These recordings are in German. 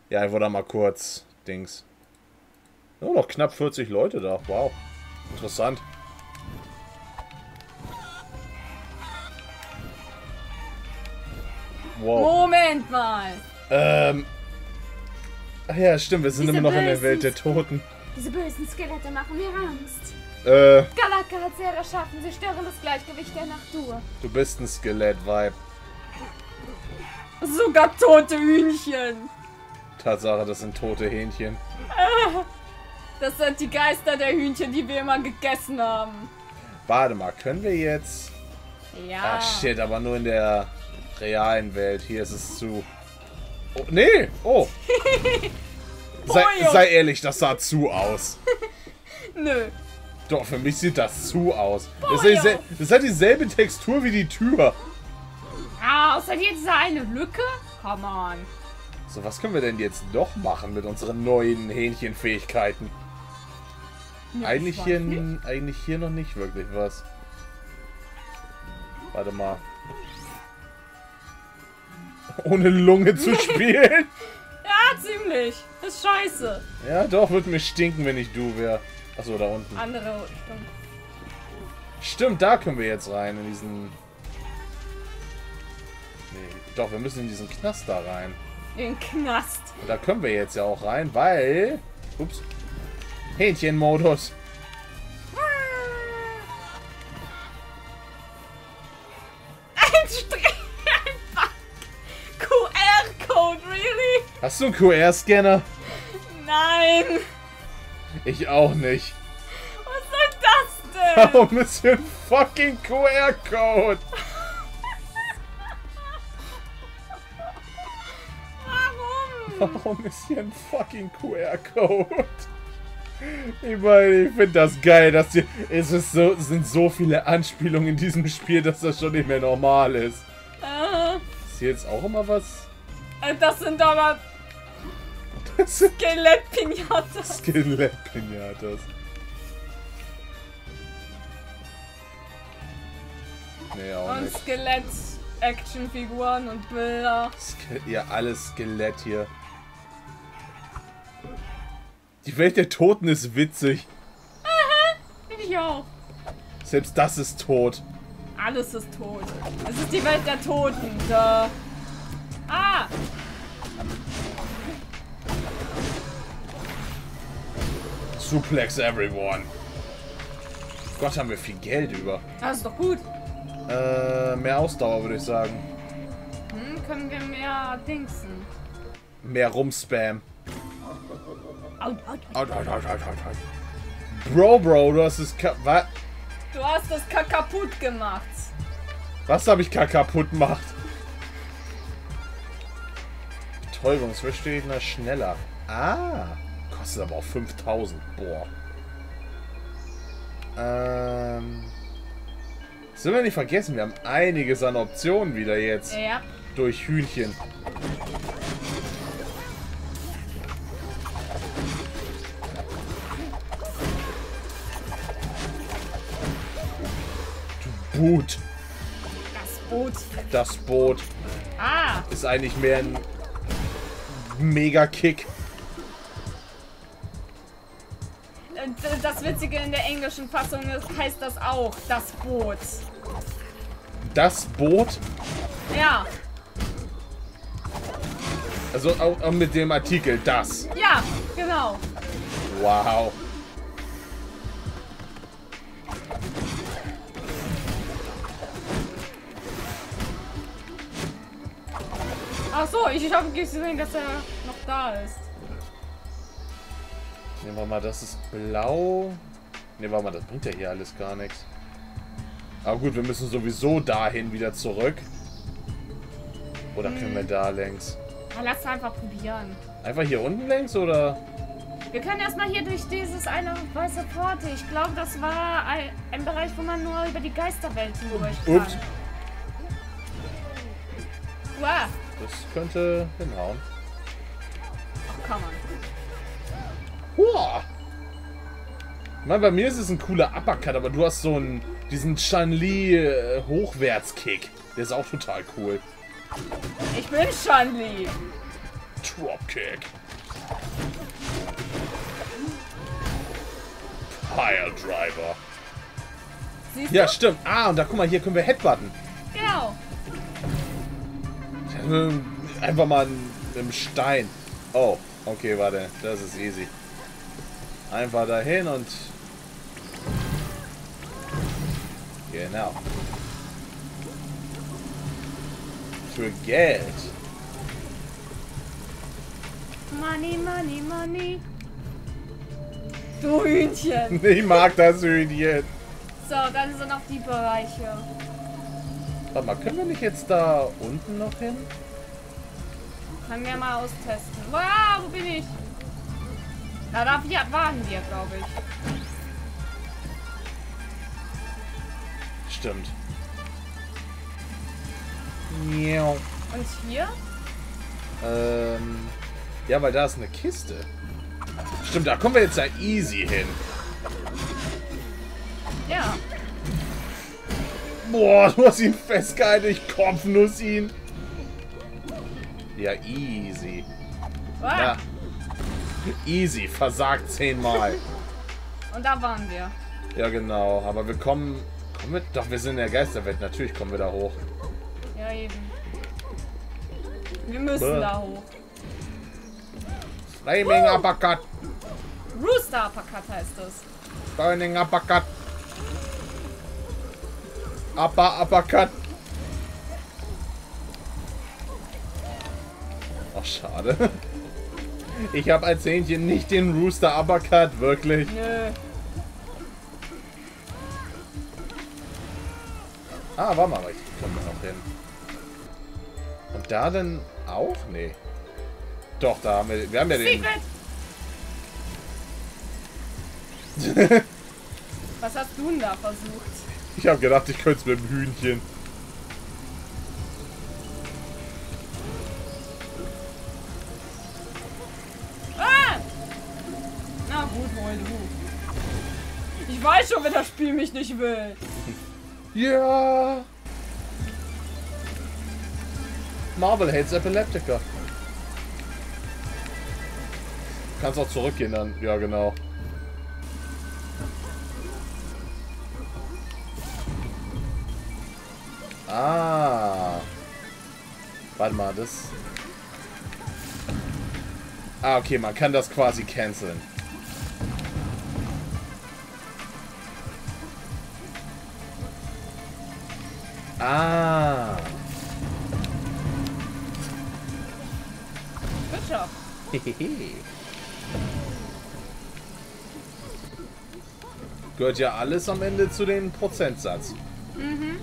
Ja, ich wurde da mal kurz. Dings. Oh, noch knapp 40 Leute da. Wow. Interessant. Wow. Moment mal. Ach ja, stimmt, wir sind immer noch in der Welt der Toten. Diese bösen Skelette machen mir Angst. Galaka hat sehr erschaffen. Sie stören das Gleichgewicht der Natur. Du bist ein Skelett-Vibe. Sogar tote Hühnchen. Tatsache, das sind tote Hähnchen. Das sind die Geister der Hühnchen, die wir immer gegessen haben. Warte mal, können wir jetzt... Ja. Ah, shit, aber nur in der realen Welt. Hier ist es zu... Oh, nee! Oh! Sei ehrlich, das sah zu aus. Nö. Doch, für mich sieht das zu aus. Das hat dieselbe Textur wie die Tür. Ah, außer diese eine Lücke? Come on. So, was können wir denn jetzt noch machen mit unseren neuen Hähnchenfähigkeiten? Ja, eigentlich hier noch nicht wirklich was. Warte mal. Ohne Lunge zu spielen? Ja, ziemlich. Ist scheiße. Ja, doch, würde mir stinken, wenn ich du wäre. Achso, da unten. Andere Richtung. Stimmt, da können wir jetzt rein, in diesen... Nee, doch, wir müssen in diesen Knast da rein. In den Knast. Und da können wir jetzt ja auch rein, weil... Ups. Hähnchenmodus. Ein QR-Code, really? Hast du einen QR-Scanner? Nein. Ich auch nicht. Was soll das denn? Warum ist hier ein fucking QR-Code? Warum ist hier ein fucking QR-Code? Ich meine, ich finde das geil, dass hier... Es sind so viele Anspielungen in diesem Spiel, dass das schon nicht mehr normal ist. Ist hier jetzt auch immer was? Das sind aber... Skelett-Pinatas. Skelett-Pinatas. Nee, auch Und nicht. Skelett-Actionfiguren und Bilder. Ja, alles Skelett hier. Die Welt der Toten ist witzig. Aha, finde ich auch. Selbst das ist tot. Alles ist tot. Es ist die Welt der Toten. Da. Ah! Suplex everyone. Gott, haben wir viel Geld über. Das ist doch gut. Mehr Ausdauer, würde ich sagen. Können wir mehr dingsen. Mehr Rumspam. Out. Bro, du hast es was? Du hast das kaputt gemacht. Was habe ich kaputt gemacht? Betäubungsverstehender schneller. Ah. Kostet aber auch 5000. Boah. Sollen wir nicht vergessen, wir haben einiges an Optionen wieder jetzt. Ja. Durch Hühnchen. Boot. Das Boot. Das Boot Ah. ist eigentlich mehr ein Mega-Kick. Das Witzige in der englischen Fassung heißt das auch. Das Boot. Das Boot? Ja. Also auch mit dem Artikel das. Ja, genau. Wow. Ach so, ich habe gesehen, dass er noch da ist. Nehmen wir mal, das ist blau. Ne, warte mal, das bringt ja hier alles gar nichts. Aber gut, wir müssen sowieso dahin wieder zurück. Oder können wir da längs? Ja, lass einfach probieren. Einfach hier unten längs, oder? Wir können erstmal hier durch dieses eine weiße Pforte. Ich glaube, das war ein Bereich, wo man nur über die Geisterwelt hindurch kann. Ups. Wow. Das könnte hinhauen. Ach, kann man. Huah. Ich meine, bei mir ist es ein cooler Uppercut, aber du hast so einen, diesen Chun-Li Hochwärtskick. Der ist auch total cool. Ich bin Chun-Li. Dropkick. Pile Driver. Siehst Ja, du? stimmt. Ah, und da guck mal, hier können wir Headbutton. Genau. Einfach mal im Stein. Oh, okay, warte. Das ist easy. Einfach dahin und... Genau. Für Geld. Money, money, money. Du Hühnchen. Ich mag das Hühnchen. So, dann sind noch die Bereiche. Warte mal, können wir nicht jetzt da unten noch hin? Können wir mal austesten. Wow, wo bin ich? Na, da waren wir, glaube ich. Stimmt. Miau. Und hier? Ja, weil da ist eine Kiste. Stimmt, da kommen wir jetzt ja easy hin. Ja. Boah, du hast ihn festgehalten. Ich kopfnuss ihn. Ja, easy. Wow. Ja. Easy, versagt 10-mal. Und da waren wir. Ja, genau. Aber wir kommen... Doch, wir sind in der Geisterwelt. Natürlich kommen wir da hoch. Ja, eben. Wir müssen da hoch. Flaming Uppercut. Rooster Uppercut heißt es. Burning Uppercut. Uppercut. Ach, schade. Ich habe als Hähnchen nicht den Rooster Uppercut, wirklich. Nö. Ah, warte mal, ich komme noch hin. Und da denn auch? Nee. Doch, da haben wir haben ja den... Secret! Was hast du denn da versucht? Ich habe gedacht, ich könnte es mit dem Hühnchen. Ah! Na gut, hol du. Ich weiß schon, wenn das Spiel mich nicht will. Ja. Marvel hates Epileptiker. Kannst auch zurückgehen dann. Ja, genau. Ah. Warte mal, das... Ah, okay, man kann das quasi canceln. Ah. Good job. Gehört ja alles am Ende zu dem Prozentsatz. Mhm.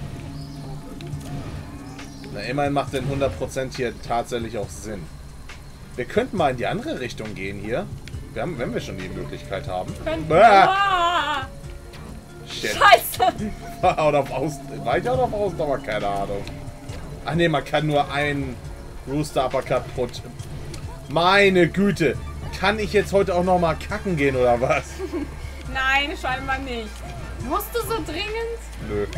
Na, immerhin macht denn 100% hier tatsächlich auch Sinn. Wir könnten mal in die andere Richtung gehen hier. Wenn wir schon die Möglichkeit haben. Ah! Shit. Scheiße! War ich out of Außen, aber keine Ahnung. Ach ne, man kann nur einen Rooster Uppercut pro... Meine Güte! Kann ich jetzt heute auch noch mal kacken gehen oder was? Nein, scheinbar nicht. Musst du so dringend? Nö.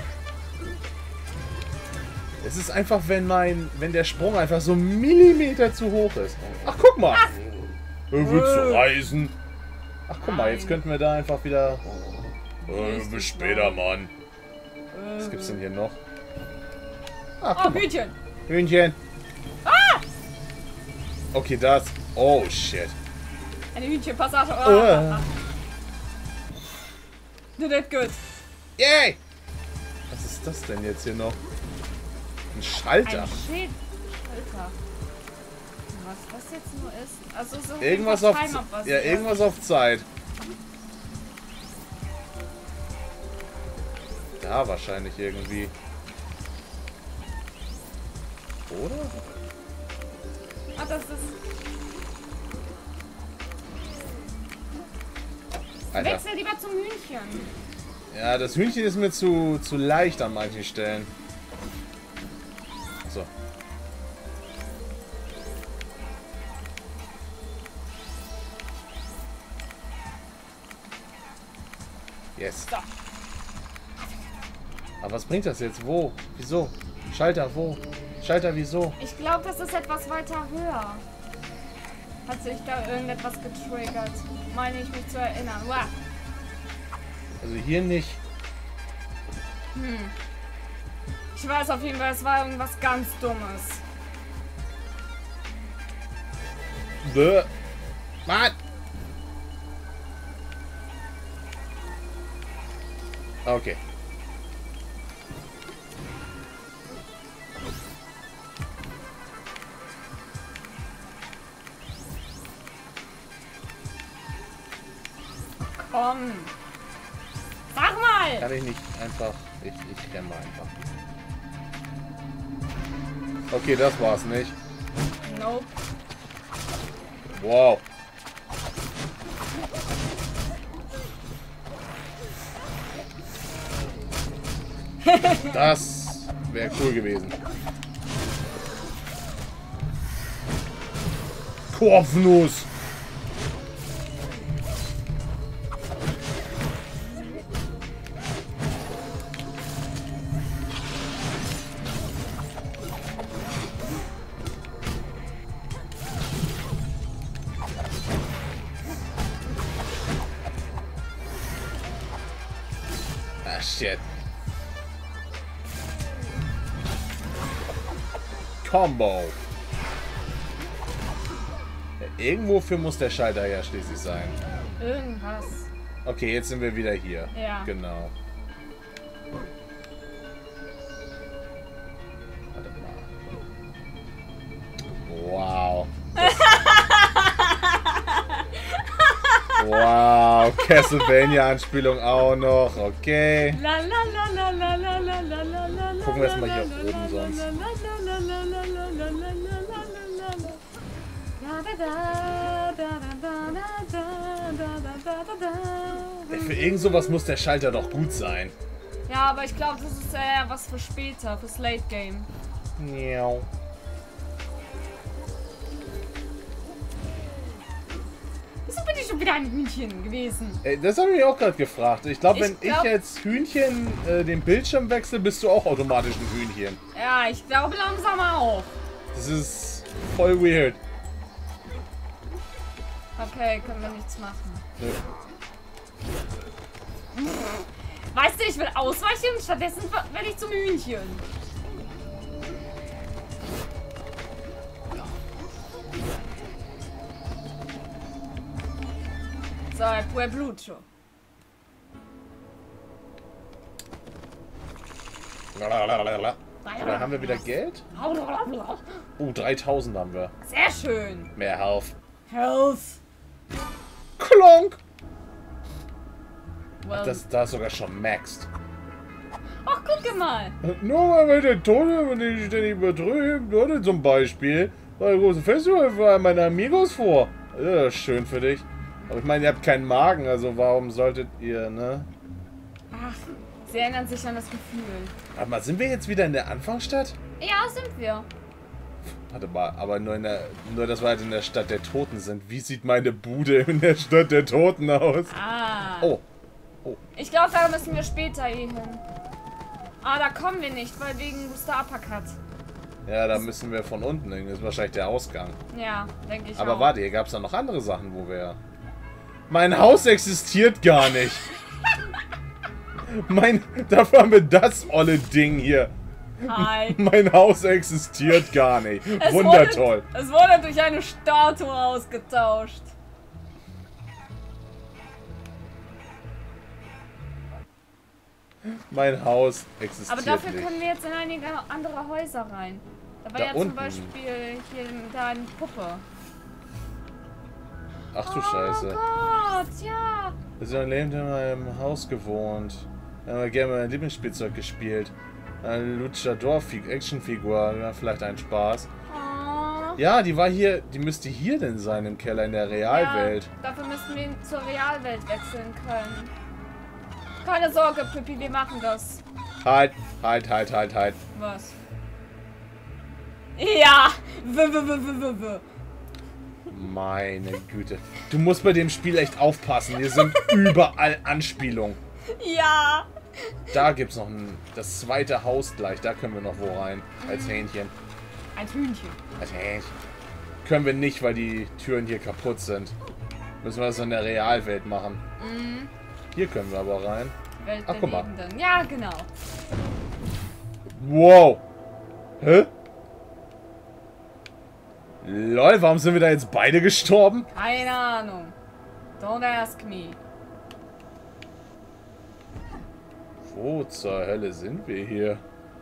Es ist einfach, wenn der Sprung einfach so einen Millimeter zu hoch ist. Ach, guck mal! Willst du reisen? Ach, guck mal, jetzt könnten wir da einfach wieder... bis später, Mann. Was gibt's denn hier noch? Ah, Oh, Hühnchen! Hühnchen. Ah! Okay, das... Oh, shit. Eine Hühnchenpassage. Oh. Du did good. Yay! Was ist das denn jetzt hier noch? Ein Schalter. Ein Schild. Schalter. Was das jetzt nur ist? Also so Irgendwas auf... Ja, irgendwas auf Zeit. Da wahrscheinlich irgendwie. Oder? Ah, das ist... Alter. Wechsel lieber zum Hühnchen. Ja, das Hühnchen ist mir zu leicht an manchen Stellen. So. Yes. So. Aber was bringt das jetzt? Wo? Wieso? Schalter, wo? Schalter, wieso? Ich glaube, das ist etwas weiter höher. Hat sich da irgendetwas getriggert? Meine ich mich zu erinnern. Wow. Also hier nicht. Ich weiß auf jeden Fall, es war irgendwas ganz Dummes. Bäh. Mann! Okay. Komm. Sag mal! Kann ich nicht einfach... Ich renne mal einfach. Okay, das war's nicht. Nope. Wow. Das wäre cool gewesen. Kopfnuss. Ah, shit. Combo. Ja, irgendwofür muss der Schalter ja schließlich sein. Irgendwas. Okay, jetzt sind wir wieder hier. Ja. Genau. Warte mal. Wow. Wow, Castlevania-Anspielung auch noch. Okay. Gucken wir erstmal hier oben sonst. Für irgend sowas muss der Schalter doch gut sein. Ja, aber ich glaube, das ist was für später, fürs Late Game. Miau. Wieso bin ich schon wieder ein Hühnchen gewesen? Das habe ich mich auch gerade gefragt. Ich glaube, wenn glaub- ich als Hühnchen den Bildschirm wechsle, bist du auch automatisch ein Hühnchen. Ja, ich glaube langsam auch. Das ist voll weird. Okay, können wir nichts machen. Nö. Weißt du, ich will ausweichen, stattdessen werde ich zum Hühnchen. So, Pueblucho. Oder haben wir wieder Geld? Oh, 3000 haben wir. Sehr schön. Mehr Health. Health. Klonk! Well. Da ist sogar schon maxed. Ach, guck mal. Nur weil der Tode, wenn ich den übertrübt, oder zum Beispiel, bei der großen Festival war meine Amigos vor. Ja, schön für dich. Aber ich meine, ihr habt keinen Magen, also warum solltet ihr, ne? Ach, sie erinnern sich an das Gefühl. Warte mal, sind wir jetzt wieder in der Anfangsstadt? Ja, sind wir. Warte mal, aber nur dass wir halt in der Stadt der Toten sind. Wie sieht meine Bude in der Stadt der Toten aus? Ah. Oh. Ich glaube, da müssen wir später hin. Ah, da kommen wir nicht, weil wegen Booster Uppercut. Ja, da müssen wir von unten hin. Das ist wahrscheinlich der Ausgang. Ja, denke ich Aber auch. warte, hier gab es da noch andere Sachen, wo wir... Mein Haus existiert gar nicht. Dafür haben wir das olle Ding hier. Hi. Mein Haus existiert gar nicht. Wundertoll. Es wurde durch eine Statue ausgetauscht. Mein Haus existiert Aber dafür nicht. können wir jetzt in einige andere Häuser rein. Da war Da ja unten. zum Beispiel hier da eine Puppe. Ach du Scheiße. Oh Gott, ja. Wir sind lebend in meinem Haus gewohnt. Wir haben gerne mein Lieblingsspielzeug gespielt. Eine Luchador-Actionfigur. Ja, vielleicht ein Spaß. Oh. Ja, die war hier. Die müsste hier denn sein im Keller in der Realwelt. Ja, dafür müssten wir zur Realwelt wechseln können. Keine Sorge, Pippi, wir machen das. Halt. Was? Ja! W. Meine Güte. Du musst bei dem Spiel echt aufpassen. Hier sind überall Anspielungen. Ja! Da gibt's noch das zweite Haus gleich. Da können wir noch wo rein. Als Hähnchen. Ein Hühnchen. Als Hähnchen. können wir nicht, weil die Türen hier kaputt sind. Müssen wir das in der Realwelt machen. Mhm. Hier können wir aber rein. Welt Ach, der guck mal. Lebenden. Ja, genau. Wow. Hä? Lol, warum sind wir da jetzt beide gestorben? Keine Ahnung. Don't ask me. Wo zur Hölle sind wir hier?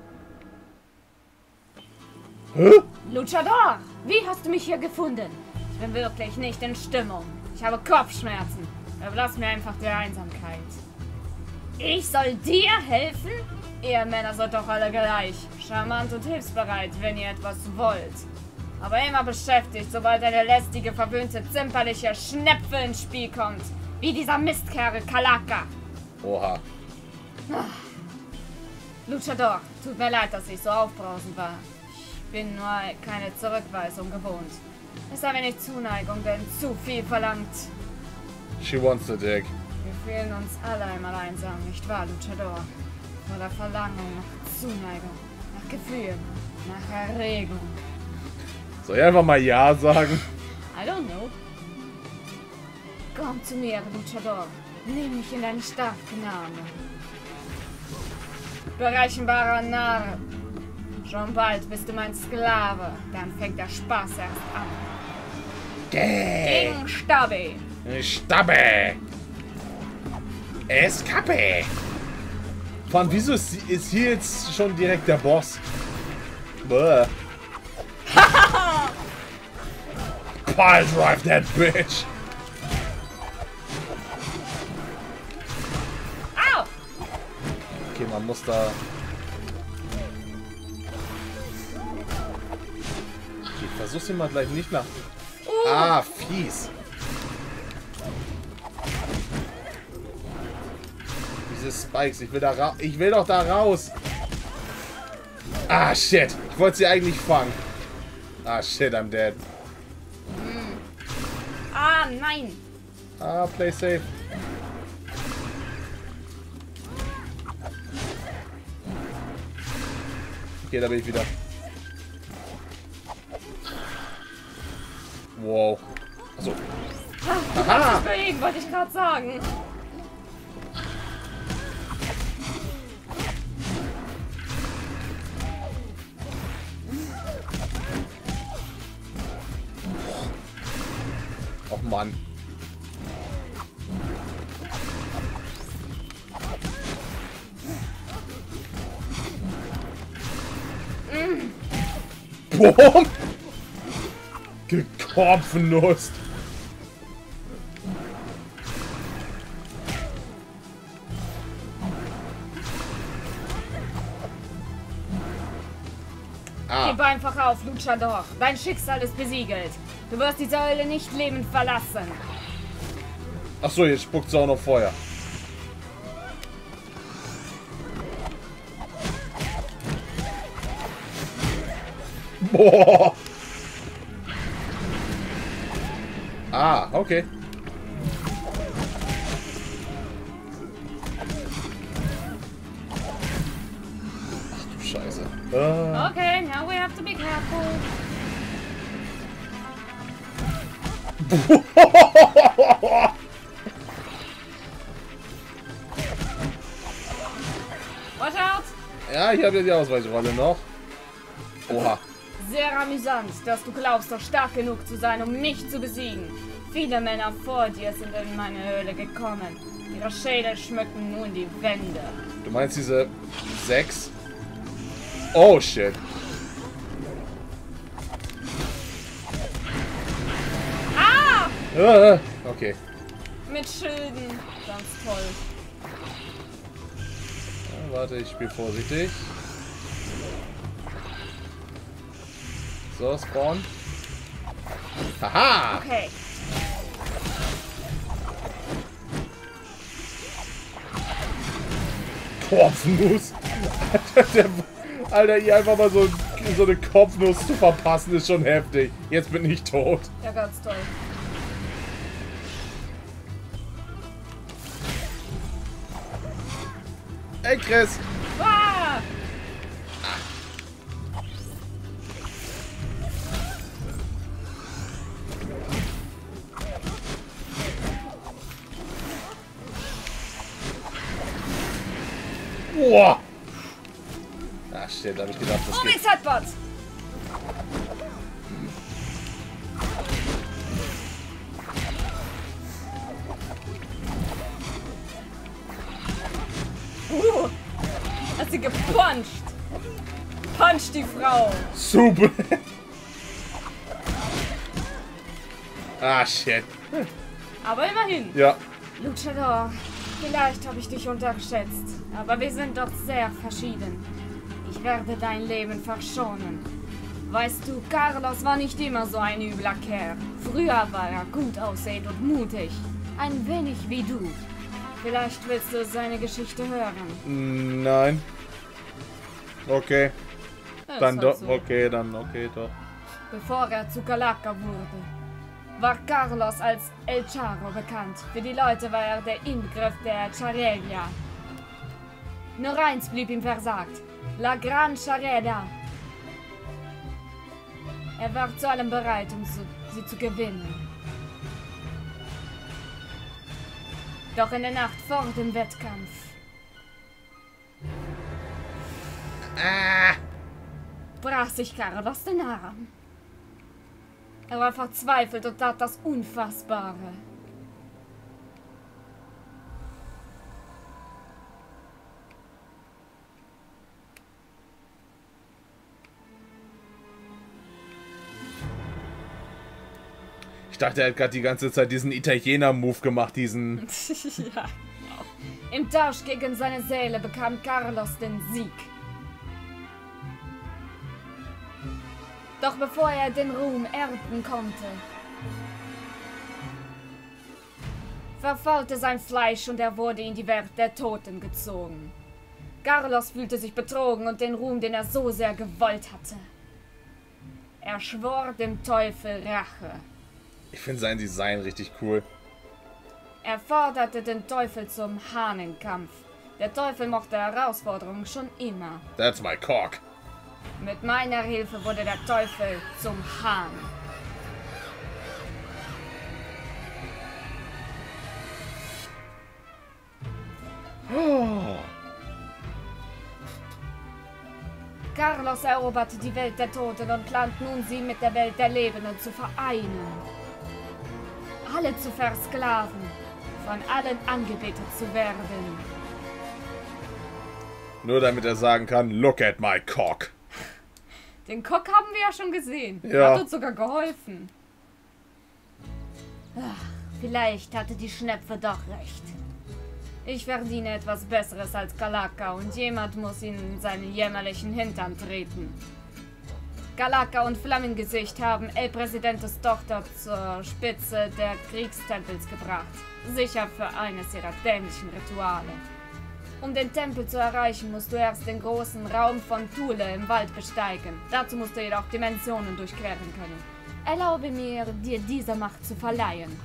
Hä? Luchador, wie hast du mich hier gefunden? Ich bin wirklich nicht in Stimmung. Ich habe Kopfschmerzen. Überlass mir einfach der Einsamkeit. Ich soll dir helfen? Ihr Männer seid doch alle gleich. Charmant und hilfsbereit, wenn ihr etwas wollt. Aber immer beschäftigt, sobald eine lästige, verwöhnte, zimperliche Schnepfe ins Spiel kommt. Wie dieser Mistkerl Kalaka. Oha. Luchador, tut mir leid, dass ich so aufbrausend war. Ich bin nur keine Zurückweisung gewohnt. Es ist ein wenig Zuneigung, denn zu viel verlangt. She wants the dick. Wir fühlen uns alle einmal einsam, nicht wahr, Luchador? Voller Verlangen nach Zuneigung, nach Gefühl, nach Erregung. Soll ich einfach mal Ja sagen? I don't know. Komm zu mir, Luchador. Nimm mich in deine starken Arme. Berechenbarer Narr. Schon bald bist du mein Sklave. Dann fängt der Spaß erst an. Gegen Stabby. Stabbe! Escape! Vor allem, wieso ist hier jetzt schon direkt der Boss? Bäh. Pile drive that bitch! Au! Okay, man muss da... Ich versuch's immer gleich nicht nach... Ah, fies. Diese Spikes, ich will doch da raus. Ah, shit. Ich wollte sie eigentlich fangen. Ah, shit, I'm dead. Ah, nein. Ah, play safe. Okay, da bin ich wieder. Wow. Achso. Aha! Deswegen wollte ich gerade sagen. Och Mann. Boom! Gekopfnuss. Gib einfach auf, Luchador. Dein Schicksal ist besiegelt. Du wirst die Säule nicht lebend verlassen. Achso, jetzt spuckt sie auch noch Feuer. Boah. Ah, okay. Ach du Scheiße. Okay, now we have to be careful. Watch out! Ja, ich habe ja die Ausweichrolle noch. Oha. Sehr amüsant, dass du glaubst, doch stark genug zu sein, um mich zu besiegen. Viele Männer vor dir sind in meine Höhle gekommen. Ihre Schädel schmücken nun die Wände. Du meinst diese 6? Oh, shit. Ah! Okay. Mit Schilden. Ganz toll. Ja, warte, ich spiele vorsichtig. So, Spawn. Haha! Okay. Kopfnuss. Alter, ihr einfach mal so eine Kopfnuss zu verpassen, ist schon heftig. Jetzt bin ich tot. Ja, ganz toll. Ey, Chris. Ah! Boah! Ah, shit, da hab ich gedacht, das geht. Setbot! Hat sie gepuncht! Punch die Frau! Super! Ah, shit. Aber immerhin. Ja. Luchador, vielleicht habe ich dich unterschätzt, aber wir sind doch sehr verschieden. Ich werde dein Leben verschonen. Weißt du, Carlos war nicht immer so ein übler Kerl. Früher war er gut aussehend und mutig. Ein wenig wie du. Vielleicht willst du seine Geschichte hören. Nein. Okay. Das Dann ist doch. halt so. Okay, dann okay, doch. Bevor er zu Calaca wurde, war Carlos als El Charro bekannt. Für die Leute war er der Inbegriff der Charelia. Nur eins blieb ihm versagt. La Gran Chareda. Er war zu allem bereit, um sie zu gewinnen. Doch in der Nacht vor dem Wettkampf brach sich Carlos den Arm. Er war verzweifelt und tat das Unfassbare. Ich dachte, er hat gerade die ganze Zeit diesen Italiener-Move gemacht, diesen... Ja. Im Tausch gegen seine Seele bekam Carlos den Sieg. Doch bevor er den Ruhm ernten konnte, verfaulte sein Fleisch und er wurde in die Welt der Toten gezogen. Carlos fühlte sich betrogen und den Ruhm, den er so sehr gewollt hatte. Er schwor dem Teufel Rache. Ich finde sein Design richtig cool. Er forderte den Teufel zum Hahnenkampf. Der Teufel mochte Herausforderungen schon immer. That's my cock. Mit meiner Hilfe wurde der Teufel zum Hahn. Oh. Carlos eroberte die Welt der Toten und plant nun, sie mit der Welt der Lebenden zu vereinen. Alle zu versklaven, von allen angebetet zu werden. Nur damit er sagen kann, look at my cock. Den Cock haben wir ja schon gesehen. Ja. Er hat uns sogar geholfen. Ach, vielleicht hatte die Schnepfe doch recht. Ich verdiene etwas Besseres als Calaca und jemand muss ihn in seinen jämmerlichen Hintern treten. Calaca und Flammengesicht haben El Presidentes Tochter zur Spitze der Kriegstempels gebracht. Sicher für eines ihrer dämlichen Rituale. Um den Tempel zu erreichen, musst du erst den großen Raum von Thule im Wald besteigen. Dazu musst du jedoch Dimensionen durchqueren können. Erlaube mir, dir diese Macht zu verleihen.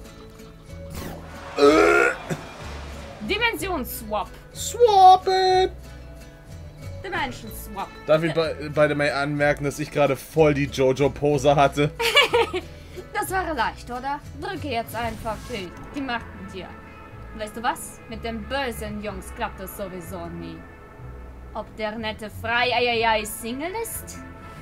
Dimensionsswap. Swap it! Dimension Swap. Darf ich beide mal anmerken, dass ich gerade voll die Jojo-Pose hatte? Das war leicht, oder? Drücke jetzt einfach die Macht mit dir. Weißt du was? Mit den bösen Jungs klappt das sowieso nie. Ob der nette Frei Single ist?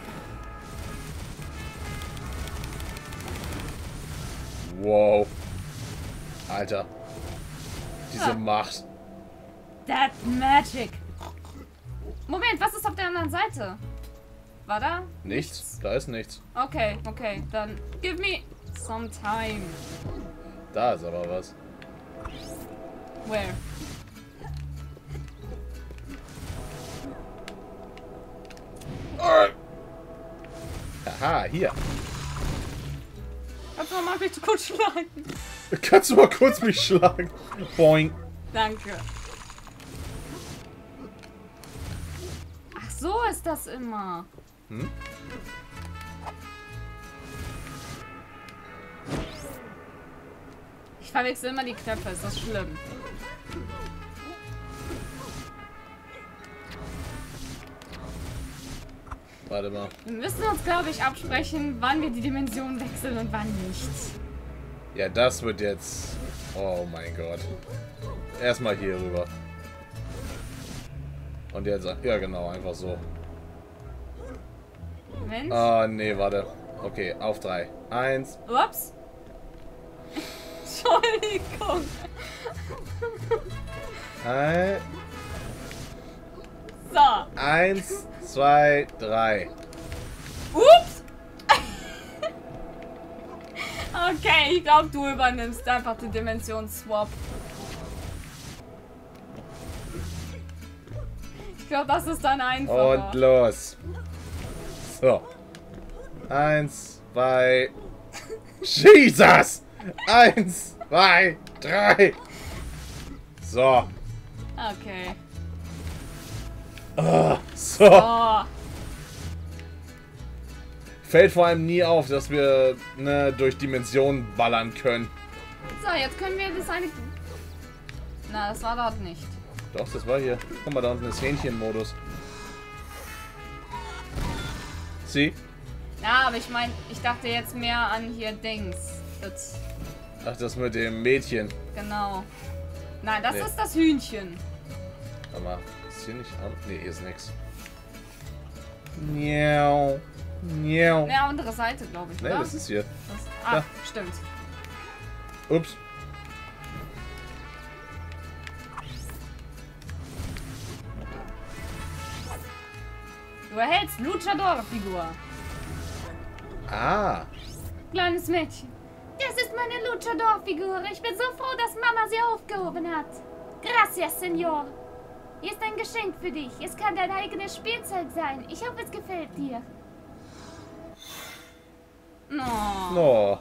Wow. Alter. Diese Macht. That magic. Moment, was ist auf der anderen Seite? War da? Nichts. Da ist nichts. Okay, okay. Dann give me some time. Da ist aber was. Where? Aha, hier. Kannst du mal bitte kurz schlagen? Kannst du mal kurz mich schlagen? Boing. Danke. Ach so ist das immer. Hm? Ich verwechsel immer die Knöpfe, ist das schlimm? Warte mal. Wir müssen uns, glaube ich, absprechen, wann wir die Dimension wechseln und wann nicht. Ja, das wird jetzt... Oh mein Gott. Erstmal hier rüber. Und jetzt, ja genau, einfach so. Mensch. Ah, nee, warte. Okay, auf 3. 1. Ups. Entschuldigung. So. 1, 2, 3. Ups. Okay, ich glaube, du übernimmst einfach den Dimensionsswap. Ich glaube, das ist dann einfacher. Und los. So. 1, 2. Jesus! 1, 2, 3. So. Okay. So. Oh. Fällt vor allem nie auf, dass wir durch Dimensionen ballern können. So, jetzt können wir das eine... Na, das war dort nicht. Doch, das war hier. Guck mal, da unten ist Hähnchenmodus. Sie? Ja, aber ich meine, ich dachte jetzt mehr an hier Dings. Das, Ach, das mit dem Mädchen. genau. Nein, das Nee. ist das Hühnchen. Warte mal, ist hier nicht an? Nee, hier ist nix. Miau. Miau. Ja, andere Seite, glaube ich, Nee, oder? das ist hier. Ah, stimmt. Ups. Du erhältst Luchador-Figur. Ah. Kleines Mädchen. Das ist meine Luchador-Figur. Ich bin so froh, dass Mama sie aufgehoben hat. Gracias, Senor. Hier ist ein Geschenk für dich. Es kann dein eigenes Spielzeug sein. Ich hoffe, es gefällt dir. Oh. Oh.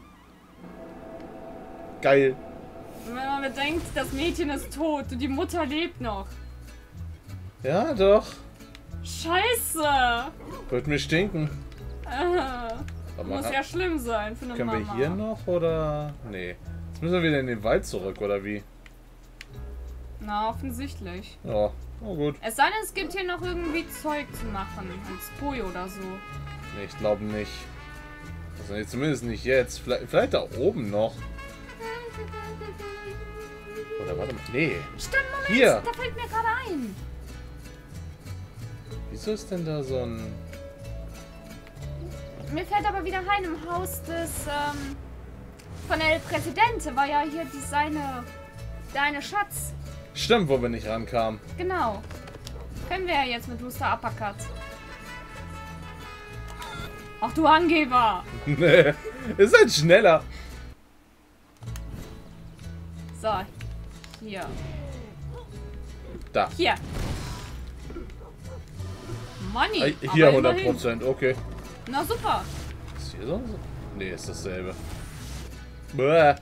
Geil. Wenn man bedenkt, das Mädchen ist tot und die Mutter lebt noch. Ja, doch. Scheiße. Wird mir stinken. Muss ja schlimm sein für eine Können Mama. wir hier noch oder? Nee. Jetzt müssen wir wieder in den Wald zurück, oder wie? Na, offensichtlich. Ja, oh gut. Es sei denn, es gibt hier noch irgendwie Zeug zu machen. Als Boy oder so. Nee, ich glaube nicht. Also nee, zumindest nicht jetzt. Vielleicht da oben noch. Oder warte mal. Nee. Stimmt, Moment. Hier. Da fällt mir gerade ein. Wieso ist denn da so ein... Mir fällt aber wieder ein, im Haus des, von El Presidente war ja hier deine Schatz. Stimmt, wo wir nicht rankamen. Genau. Können wir ja jetzt mit Luster Uppercut. Ach du Angeber. Nee. Ist halt schneller. So. Hier. Da. Hier. Money. Hier aber immerhin. 100%, okay. Na super. Ist hier so? Nee, ist dasselbe. Bäh.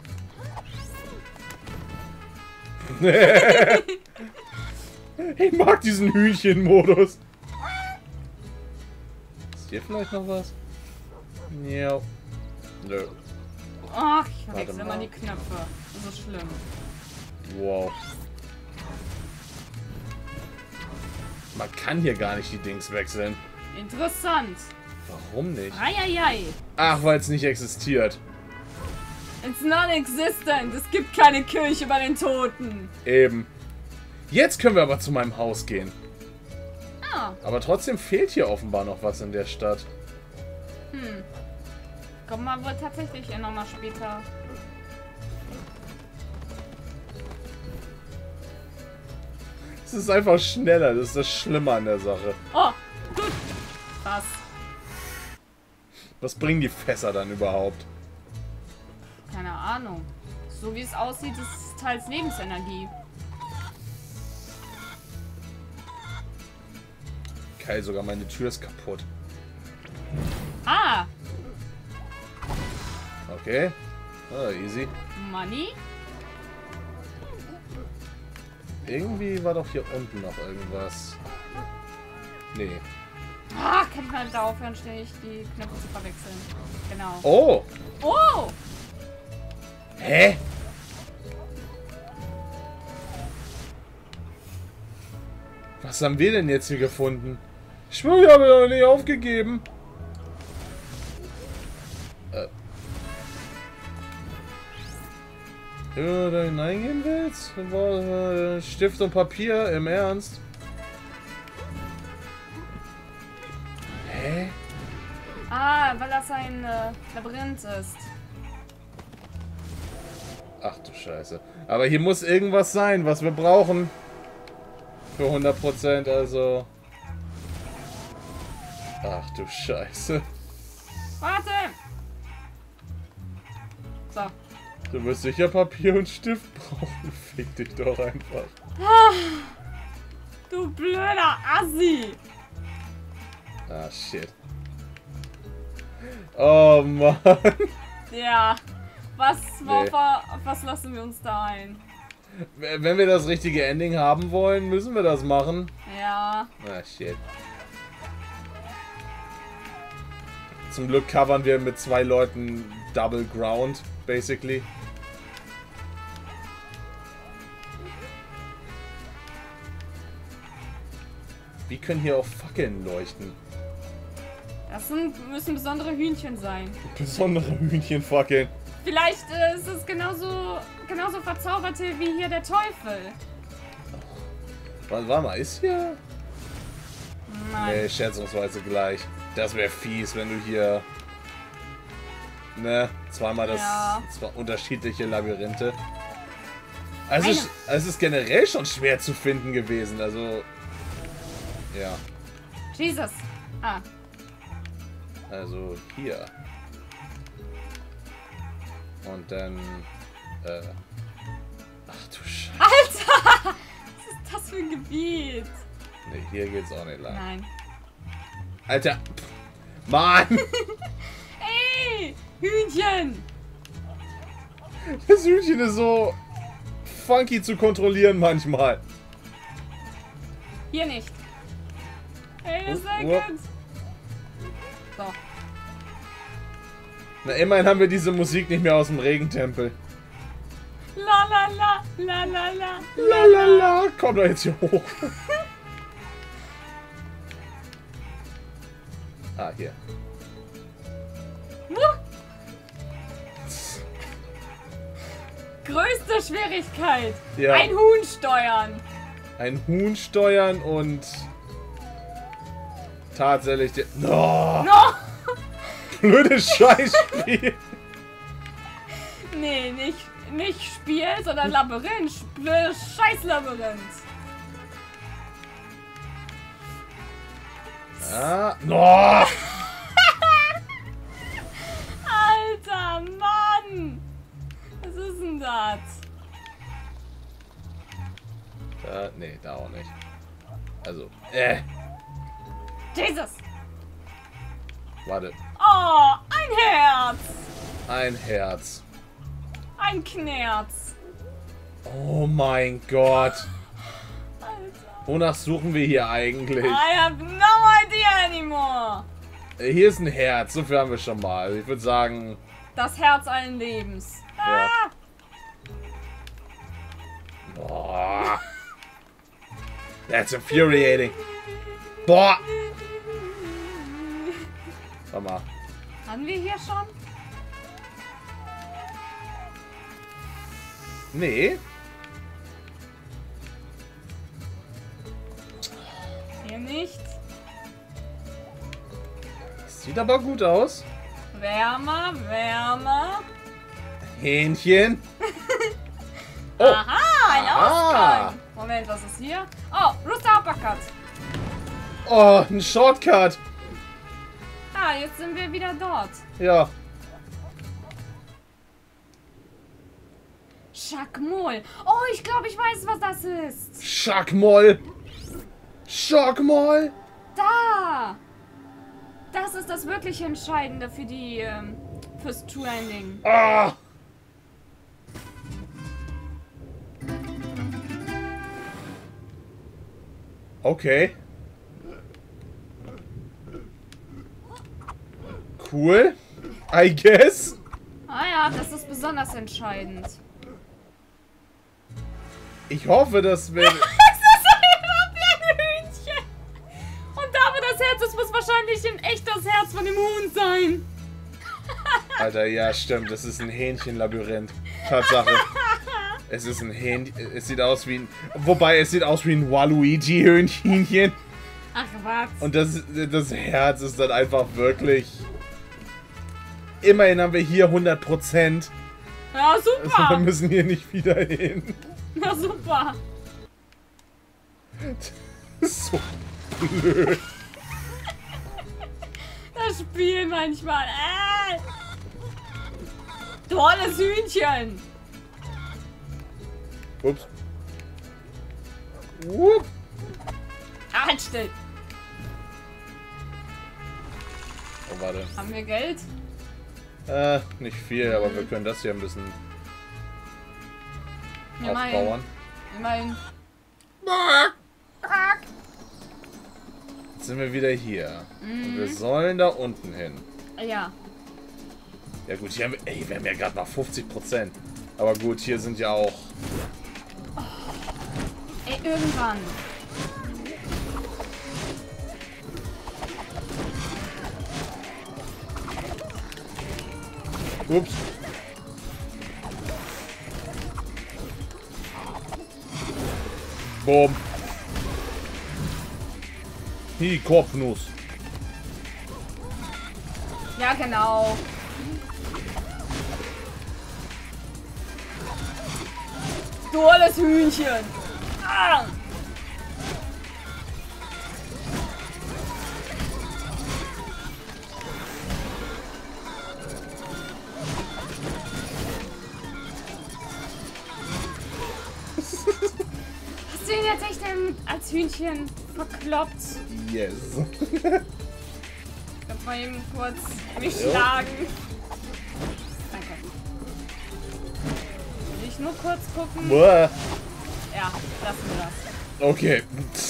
Ich mag diesen Hühnchenmodus. Ist hier vielleicht noch was? Ja. Nö. Ach, ich Warte wechsle mal. immer die Knöpfe. Das ist schlimm. Wow. Man kann hier gar nicht die Dings wechseln. Interessant. Warum nicht? Eieiei. Ach, weil es nicht existiert. It's non-existent. Es gibt keine Kirche bei den Toten. Eben. Jetzt können wir aber zu meinem Haus gehen. Ah. Aber trotzdem fehlt hier offenbar noch was in der Stadt. Kommt mal wohl tatsächlich nochmal später. Es ist einfach schneller, das ist das Schlimme an der Sache. Oh, gut. Was? Was bringen die Fässer dann überhaupt? Keine Ahnung. So wie es aussieht, ist es teils Lebensenergie. Geil, sogar meine Tür ist kaputt. Ah, Okay. Ah, easy. Money? Irgendwie war doch hier unten noch irgendwas. Nee. Ah, kann ich mal da aufhören, ständig die Knöpfe zu verwechseln. Genau. Oh! Oh! Hä? Was haben wir denn jetzt hier gefunden? Ich schwöre, ich habe doch nicht aufgegeben. Wenn du da hineingehen willst? Stift und Papier, im Ernst? weil das ein Labyrinth ist. Ach du Scheiße. Aber hier muss irgendwas sein, was wir brauchen. Für 100%, also... Ach du Scheiße. Warte! So. Du wirst sicher Papier und Stift brauchen. Fick dich doch einfach. Du blöder Assi! Ah, shit. Oh, Mann. Ja. Nee. Auf was lassen wir uns da ein? Wenn wir das richtige Ending haben wollen, müssen wir das machen. Ja. Ah, shit. Zum Glück covern wir mit 2 Leuten Double Ground, basically. Wie können hier auch Fackeln leuchten? Das müssen besondere Hühnchen sein. Besondere Hühnchenfackeln. Vielleicht ist es genauso verzauberte wie hier der Teufel. Warte mal, ist hier... Nein. Nee, schätzungsweise gleich. Das wäre fies, wenn du hier... Ne, zweimal das... Ja. Zwar unterschiedliche Labyrinthe. Also es ist generell schon schwer zu finden gewesen, also... Ja. Jesus. Ah. Also hier. Und dann... Ach du Scheiße. Alter! Was ist das für ein Gebiet? Ne, hier geht's auch nicht lang. Nein. Alter! Mann! Ey! Hühnchen! Das Hühnchen ist so... funky zu kontrollieren manchmal. Hier nicht. Hey, Ups, second! So. Na, immerhin haben wir diese Musik nicht mehr aus dem Regentempel. La la la, la la la. Lalala, komm doch jetzt hier hoch. Ah, hier. Größte Schwierigkeit. Ja. Ein Huhn steuern. Ein Huhn steuern und... tatsächlich... No, No! blödes Scheißspiel. Nee, nicht Spiel, sondern Labyrinth. Blödes Scheißlabyrinth. Ah, no. Alter Mann! Was ist denn das? Nee, da auch nicht. Also, Jesus! warte. Oh, ein Herz! Ein Herz. Ein Knerz. Oh mein Gott. Alter. Wonach suchen wir hier eigentlich? I have no idea anymore. Hier ist ein Herz, so viel haben wir schon mal. Ich würde sagen... Das Herz allen Lebens. Ja. Ah! Boah. That's infuriating. Boah. Warte mal. Hatten wir hier schon? Nee. Hier nicht. Sieht aber gut aus. Wärmer, wärmer. Hähnchen. Oh. Aha, ein Aha. Ausgang. Moment, was ist hier? Oh, Rooster Uppercut. Oh, ein Shortcut. Ah, jetzt sind wir wieder dort. Ja. Schakmol. Oh, ich glaube, ich weiß, was das ist. Schockmoll. Schockmoll. Da. Das ist das wirklich Entscheidende für die, fürs True Ending. Ah. Okay. Cool. I guess. Ah ja, das ist besonders entscheidend. Ich hoffe, dass wir... Das ist überhaupt wie ein Hühnchen. Und da, wo das Herz ist, muss wahrscheinlich in echt das Herz von dem Huhn sein. Alter, ja, stimmt. Das ist ein Hähnchenlabyrinth. Tatsache. Es ist ein Hähnchen. Es sieht aus wie ein... Wobei, es sieht aus wie ein Waluigi-Hühnchen. Ach, was? Und das Herz ist dann einfach wirklich immerhin haben wir hier 100%. Ja, Also super. wir müssen hier nicht wieder hin. Na super. Das ist so blöd. Das Spiel manchmal. Tolles Hühnchen. Ups. Wupp. Halt still. Oh, warte. Haben wir Geld? Nicht viel, aber wir können das hier ein bisschen aufbauen. Immerhin. Jetzt sind wir wieder hier. Und wir sollen da unten hin. Ja. Ja gut, hier haben wir, wir haben ja gerade mal 50%. Aber gut, hier sind ja auch... Ey, irgendwann. Ups. Boom. Hi, Kopfnuss. Ja, genau. Tolles Hühnchen. Ah. Hast du ihn jetzt echt als Hühnchen verkloppt? Yes. Ich kann mal eben kurz mich schlagen. Danke. Will ich nur kurz gucken? Boah. Ja, lassen wir das. Okay.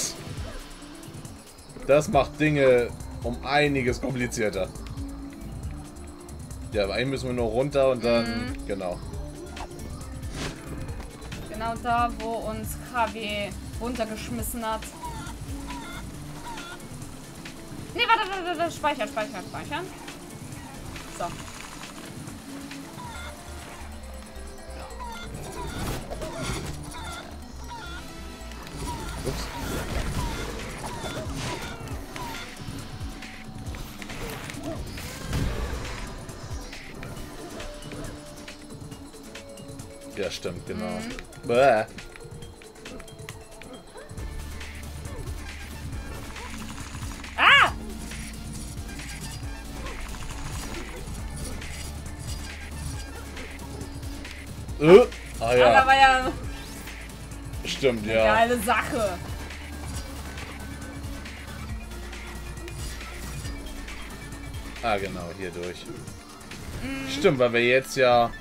Das macht Dinge um einiges komplizierter. Ja, aber eigentlich müssen wir nur runter und dann... Genau. Genau da, wo uns KW runtergeschmissen hat. Nee, warte. Speichern. So. Ups. Ja, stimmt, genau. Bäh. Ah! Ah Da ja, war ja stimmt, eine ja. geile Sache. Ah, genau, hier durch. Stimmt, weil wir jetzt ja...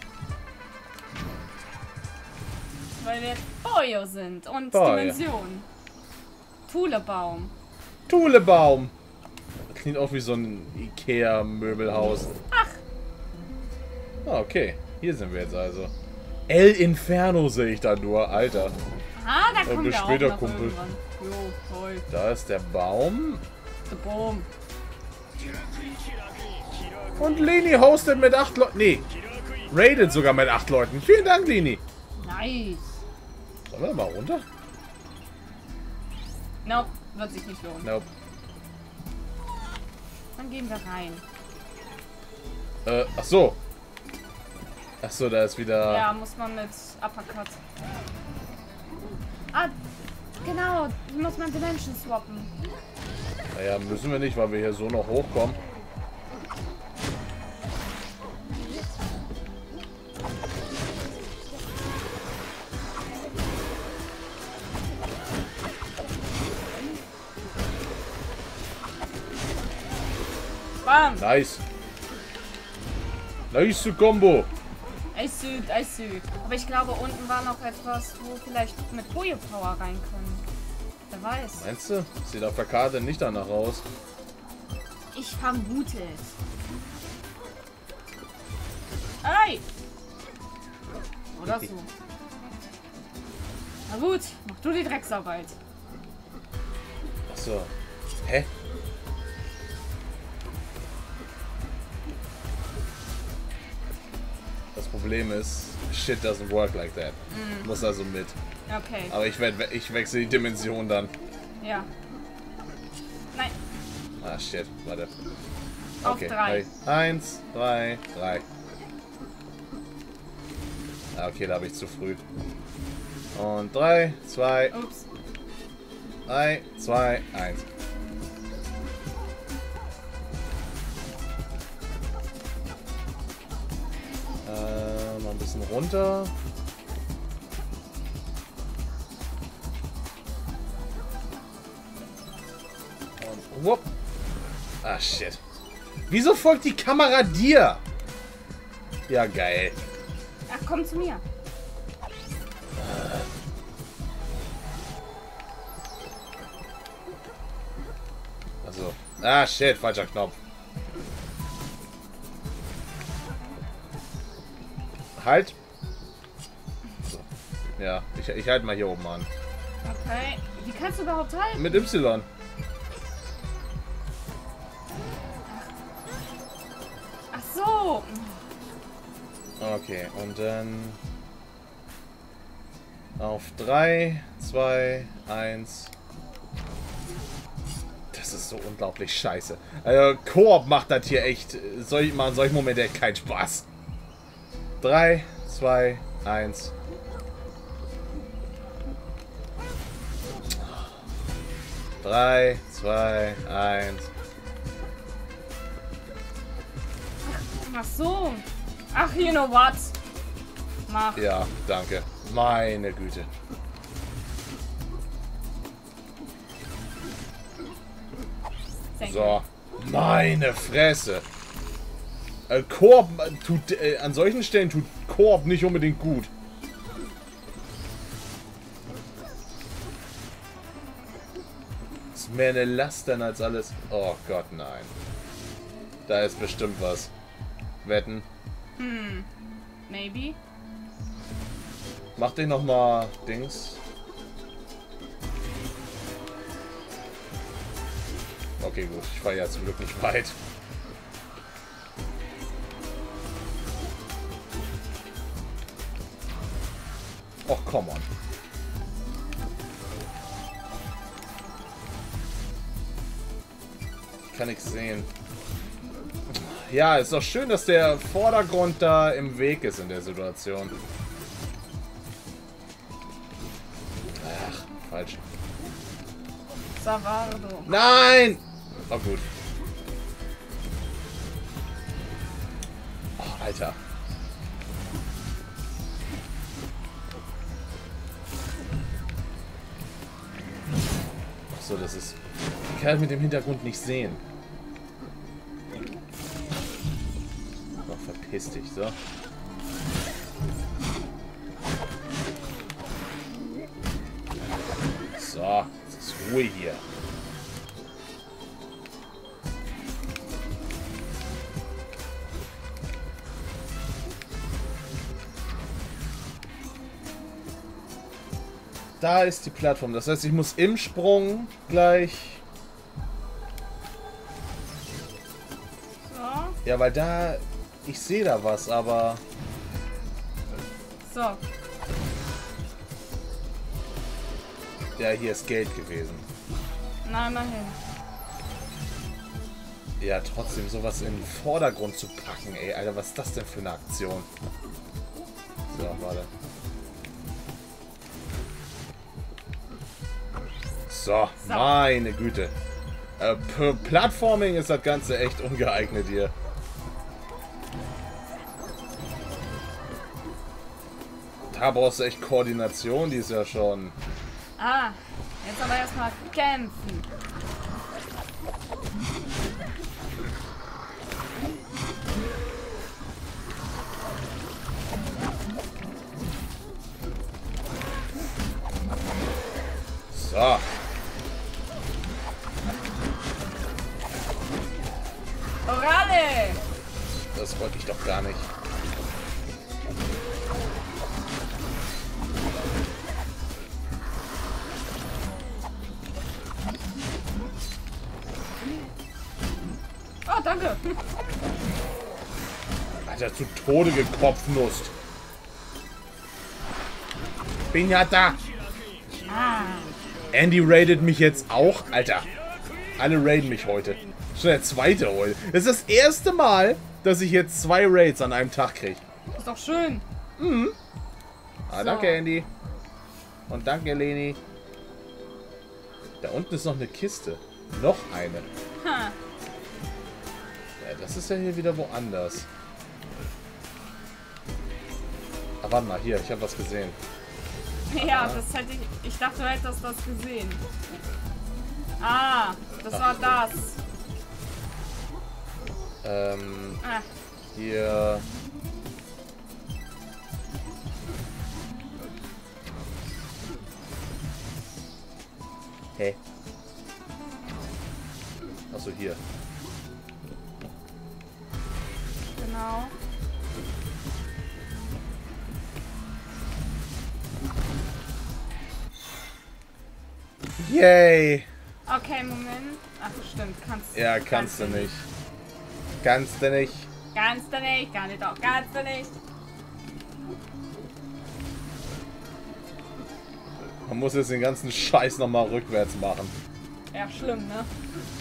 Weil wir Boyo sind und Boyo. Dimension. Thulebaum. Thulebaum. Das klingt auch wie so ein Ikea-Möbelhaus. Ach. Ah, okay. Hier sind wir jetzt also. El Inferno sehe ich da nur, Alter. Ah, da kommen bis wir auch später, noch Kumpel. irgendwann. Jo, toll. Da ist der Baum. Der Baum. Und Lini hostet mit 8 Leuten. Nee. Raidet sogar mit 8 Leuten. Vielen Dank, Lini. Nice. Sollen wir da mal runter? Nope, wird sich nicht lohnen. Nope. Dann gehen wir rein. Ach so. Ach so, da ist wieder... Ja, muss man mit Uppercut. Ah, genau. Hier muss man Dimension swappen. Naja, müssen wir nicht, weil wir hier so noch hochkommen. Bam. Nice. Nice Combo. Eis süd. Aber ich glaube, unten war noch etwas, wo vielleicht mit Boyo Power rein können. Wer weiß. Meinst du? Sieht auf der Karte nicht danach aus. Ich vermute es. Ey! Oder so. Na gut, mach du die Drecksarbeit. Ach so. Hä? Das Problem ist, shit doesn't work like that. Muss also mit. Okay, Aber ich wechsle die Dimension dann. ja. Nein. Ah, shit. Warte. Auf 3. 1, 3, 3. Okay, da habe ich zu früh. Und 3, 2, 3, 2, 1. Mal ein bisschen runter. Und whoop. Ah, shit. Wieso folgt die Kamera dir? Ja, geil. Ach, komm zu mir. Also. Ah, shit, falscher Knopf. Halt. So. Ja, ich halte mal hier oben an. Okay. Wie kannst du überhaupt halten? Mit Y. Ach so. Okay, und dann auf 3, 2, 1. Das ist so unglaublich scheiße. Also, Koop macht das hier echt. In solchen Momenten echt keinen Spaß. 3, 2, 1. Drei, zwei, 1. Ach so. Ach, you know what? Mach. Ja, danke. Meine Güte. So. Meine Fresse. Koop tut, an solchen Stellen tut Koop nicht unbedingt gut. Ist mehr eine Last denn als alles. Oh Gott, nein. Da ist bestimmt was. Wetten. Maybe. Mach dich noch mal Dings. Okay, gut. Ich fahre ja zum Glück nicht weit. Och, come on. Kann ich sehen. Ja, ist doch schön, dass der Vordergrund da im Weg ist in der Situation. Ach, falsch. Savardo. Nein! Oh, gut. Oh, Alter. So, das ist... Ich kann mit dem Hintergrund nicht sehen. Oh, verpiss dich, so. So, es ist Ruhe hier. Da ist die Plattform. Das heißt, ich muss im Sprung gleich... So. Ja, weil da... Ich sehe da was, aber... So. Ja, hier ist Geld gewesen. Na, immerhin. Ja, trotzdem sowas in den Vordergrund zu packen, ey. Alter, was ist das denn für eine Aktion? So, warte. So, meine Güte. Plattforming ist das Ganze echt ungeeignet hier. Da brauchst du echt Koordination, die ist ja schon... Ah, jetzt aber erstmal kämpfen. So. Orale! Das wollte ich doch gar nicht. Oh, danke. Alter, zu Tode gekopfnusst. Bin ja da. Andy raidet mich jetzt auch. Alter, alle raiden mich heute. Schon der zweite Hol. Das ist das erste Mal, dass ich jetzt 2 Raids an einem Tag kriege. Ist doch schön. Mhm. Ah, So. danke, Andy. Und danke, Leni. Da unten ist noch eine Kiste. Noch eine. Ha. Ja, das ist ja hier wieder woanders. Ah, warte mal, hier, ich habe was gesehen. Ja, das hätte ich. Ich dachte, du hättest das gesehen. Ah, das war das. Ah, Hier. Hä? Achso, hier. genau. Yay! Okay, Moment. Ach, stimmt. Kannst Ja, kannst du nicht. Kannst du nicht. Kannst du nicht, kann ich doch, kannst du nicht. Man muss jetzt den ganzen Scheiß nochmal rückwärts machen. Ja, schlimm, ne?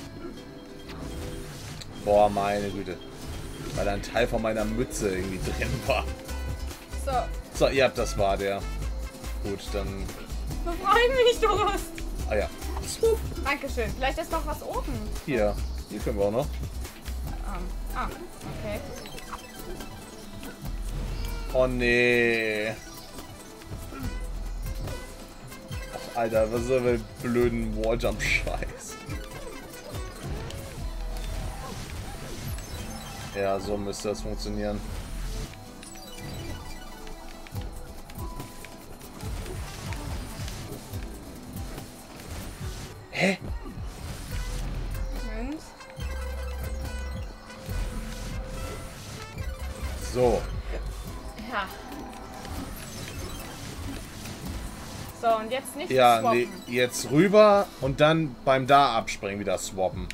Boah, meine Güte. Weil ein Teil von meiner Mütze irgendwie drin war. So, So, ja, das war der. Gut, dann... befrei mich, du Lust. Ah ja. Dankeschön. Vielleicht ist noch was oben. Hier. Hier können wir auch noch. Okay. Oh nee. Ach, Alter, was ist das für ein blöden Walljump-Scheiß? Ja, so müsste das funktionieren. Hä? Moment. So. Ja. So, und jetzt nicht Ja, swappen. nee, jetzt rüber und dann beim da abspringen wieder swappen.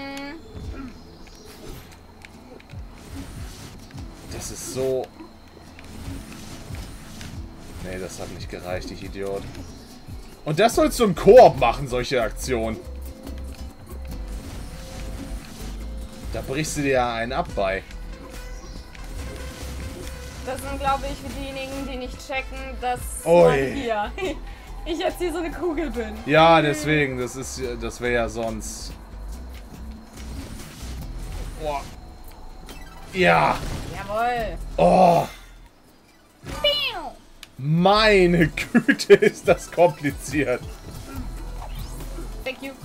Das ist so... Nee, das hat nicht gereicht, ich Idiot. Und das sollst du im Koop machen, solche Aktionen. Da brichst du dir ja einen ab bei. Das sind, glaube ich, für diejenigen, die nicht checken, dass Ui. man hier ich jetzt hier so eine Kugel bin. Ja, deswegen, das wäre ja sonst... Boah. Ja. Jawohl. Oh. Meine Güte, ist das kompliziert. Thank you.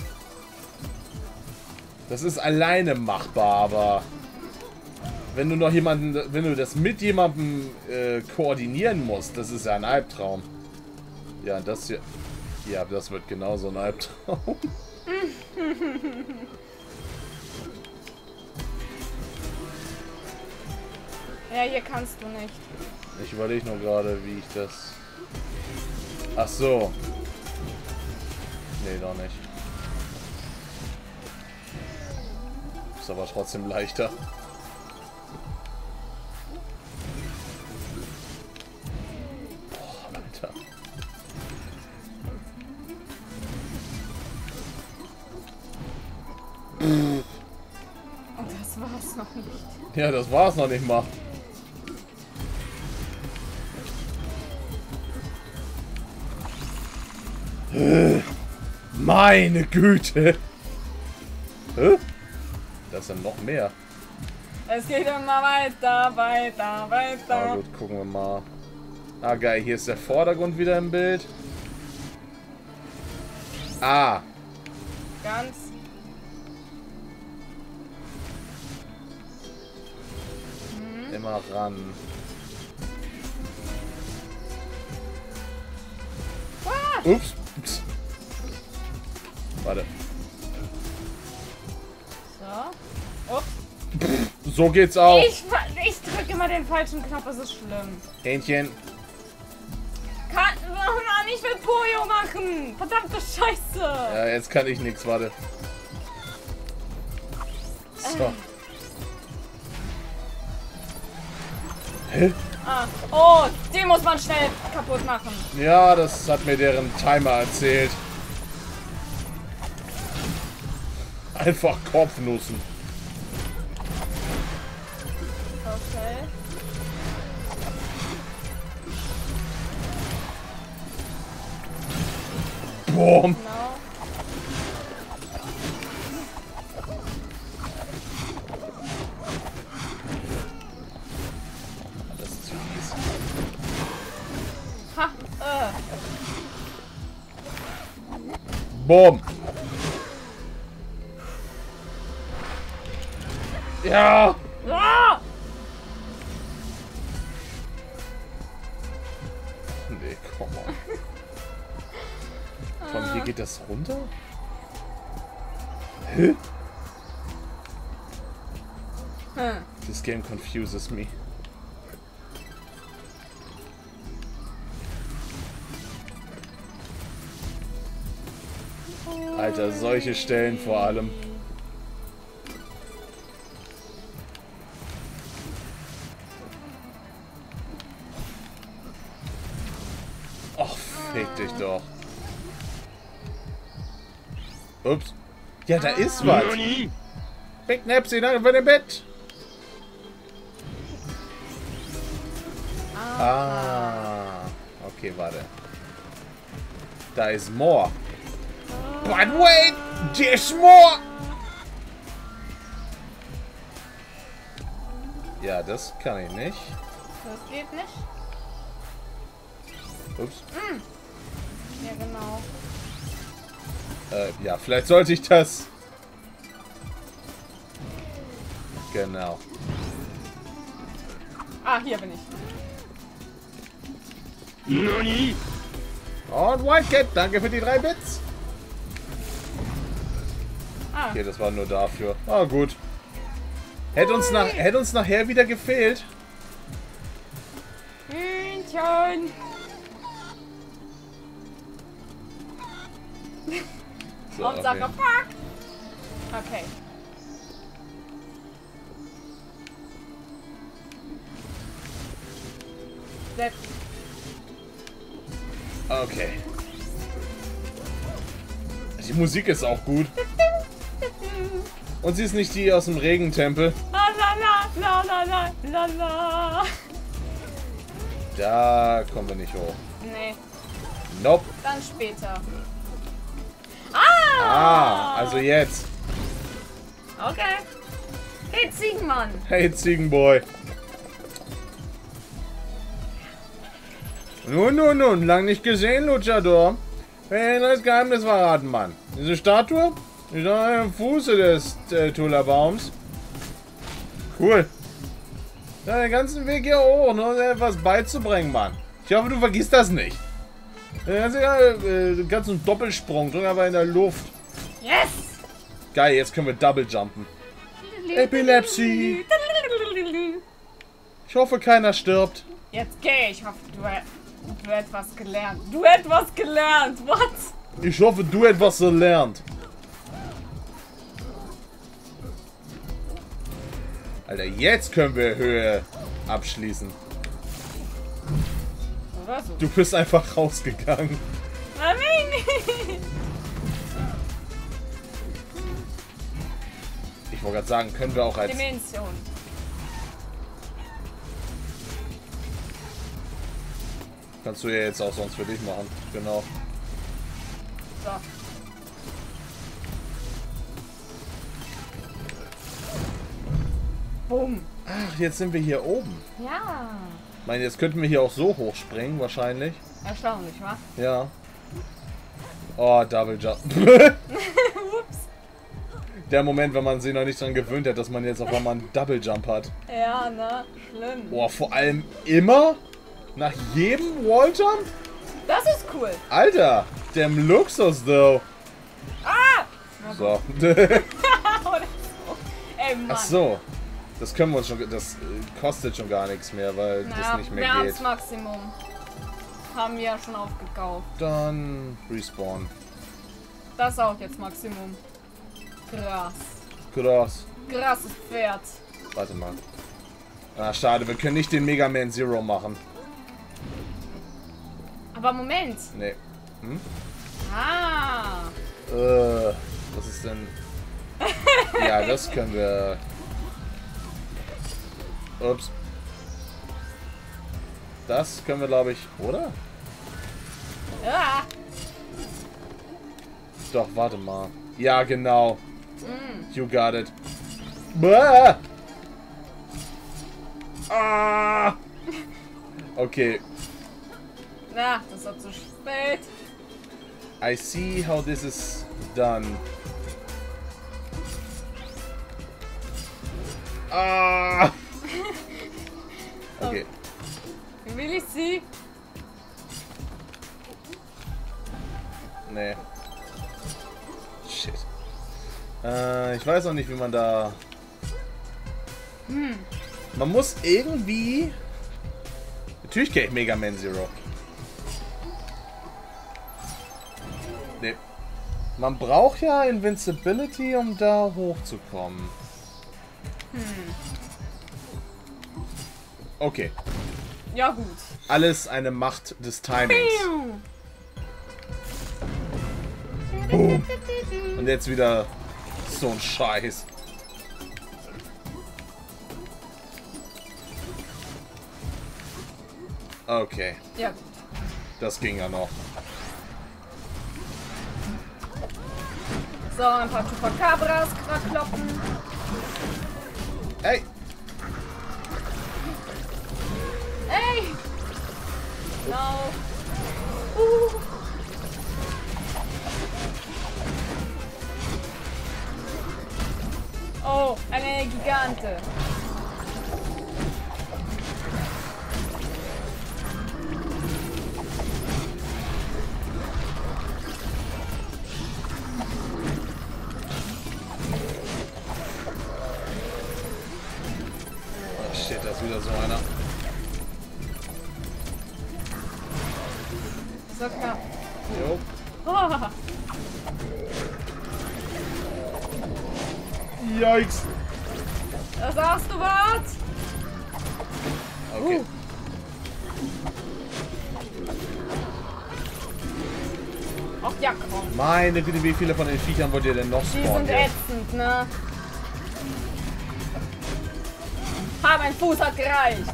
Das ist alleine machbar, aber wenn du noch jemanden, wenn du das mit jemandem koordinieren musst, das ist ja ein Albtraum. Ja, das hier, ja, das wird genauso ein Albtraum. Ja, hier kannst du nicht. Ich überlege nur gerade, wie ich das... Ach so. Nee, doch nicht. Ist aber trotzdem leichter. Boah, Alter. Und das war's noch nicht. Ja, das war's noch nicht mal. Meine Güte! Hä? Das sind noch mehr. Es geht immer weiter, weiter, weiter. Na gut, gucken wir mal. Ah, geil, hier ist der Vordergrund wieder im Bild. Ah, Ganz. immer ran. Ups. Ups. Warte. So. Ups. So geht's auch. Ich drücke immer den falschen Knopf, es ist schlimm. Hähnchen. Kann man nicht mit Pojo machen. Verdammte Scheiße. Ja, jetzt kann ich nichts, warte. So. Hä? Ah. Oh, den muss man schnell kaputt machen. Ja, das hat mir deren Timer erzählt. Einfach Kopfnussen. Okay. Boom. Genau. Das ist zu fies. Ha, Boom. Ja. Ah! Nee, komm on. Von hier geht das runter? Hä? This game confuses me. Alter, solche Stellen vor allem. Och, fick dich doch. Ups. Ja, da ist was. Big Napsy, danke für den Bett. Ah. Okay, warte. Da ist more. But wait, there's more. Ja, das kann ich nicht. Das geht nicht. Ups. Ja, genau. Ja, vielleicht sollte ich das. Genau. Ah, hier bin ich. NANI? Und Wildcat, danke für die 3 Bits. Ah, Okay, das war nur dafür. Ah, gut. Hätte uns nachher wieder gefehlt. Hühnchen. So, Hauptsache, okay. fuck. Okay. Let's Okay. Die Musik ist auch gut. Und sie ist nicht die aus dem Regentempel. La la la la la la la. Da kommen wir nicht hoch. Nee, Nope. dann später. Ah, also jetzt. Okay. Hey, Ziegenmann. Hey, Ziegenboy. Nun, lang nicht gesehen, Luchador. Hey, das Geheimnis verraten, Mann. Diese Statue ist am Fuße des Tula-Baums. Cool. Ja, den ganzen Weg hier hoch, nur etwas beizubringen, Mann. Ich hoffe, du vergisst das nicht. Du kannst einen Doppelsprung, drück aber in der Luft. Yes. Geil, jetzt können wir Double jumpen. Epilepsie. Ich hoffe, keiner stirbt. Jetzt geh. Ich hoffe, du etwas gelernt. Du etwas gelernt. What? Ich hoffe, du etwas gelernt. Alter, jetzt können wir Höhe abschließen. Oder so. Du bist einfach rausgegangen. Nein. Ich wollte gerade sagen, können wir auch als... Dimension. Kannst du ja jetzt auch sonst für dich machen. Genau. So. Bumm. Ach, jetzt sind wir hier oben. Ja. Ich meine, jetzt könnten wir hier auch so hochspringen, wahrscheinlich. Erstaunlich, wa? Ja. Oh, Double Jump. Ups. Der Moment, wenn man sich noch nicht dran gewöhnt hat, dass man jetzt auf einmal einen Double Jump hat. Ja, ne? Schlimm. Boah, vor allem immer nach jedem Walljump? Das ist cool. Alter, dem Luxus, though. Ah! So. Oder so. Ey, Mann. Ach so. Das können wir uns schon. Das kostet schon gar nichts mehr, weil das nicht wir mehr haben geht. das Maximum. Haben wir ja schon aufgekauft. Dann respawn. Das ist auch jetzt Maximum. Krass. Krass. Krasses Pferd. Warte mal. Ah, schade, wir können nicht den Mega Man Zero machen. Aber Moment. Nee. Ah. Was ist denn? Ja, das können wir... Ups. Das können wir, glaube ich, oder? Ja. Doch, warte mal. Ja, genau. You got it. Bäh! Ah! Okay. Na, das war zu spät. I see how this is done. Ah! Okay. Wie will ich sie? Nee. Shit. Ich weiß auch nicht, wie man da... Man muss irgendwie... Natürlich kenne ich Mega Man Zero. Nee. Man braucht ja Invincibility, um da hochzukommen. Okay. Ja, gut. Alles eine Macht des Timings. Boom. Und jetzt wieder so ein Scheiß. Okay. Ja, gut. Das ging ja noch. So, ein paar Chupacabras kloppen. Hey! Ey! No! Oh, eine Gigante. Oh shit, da ist wieder so einer. So knapp. Jo. Oh. Yikes! Da sagst du was? Okay. Ach ja, komm. Meine Güte, wie viele von den Viechern wollt ihr denn noch Die spawnen? sind ätzend, ne? Ha, mein Fuß hat gereicht.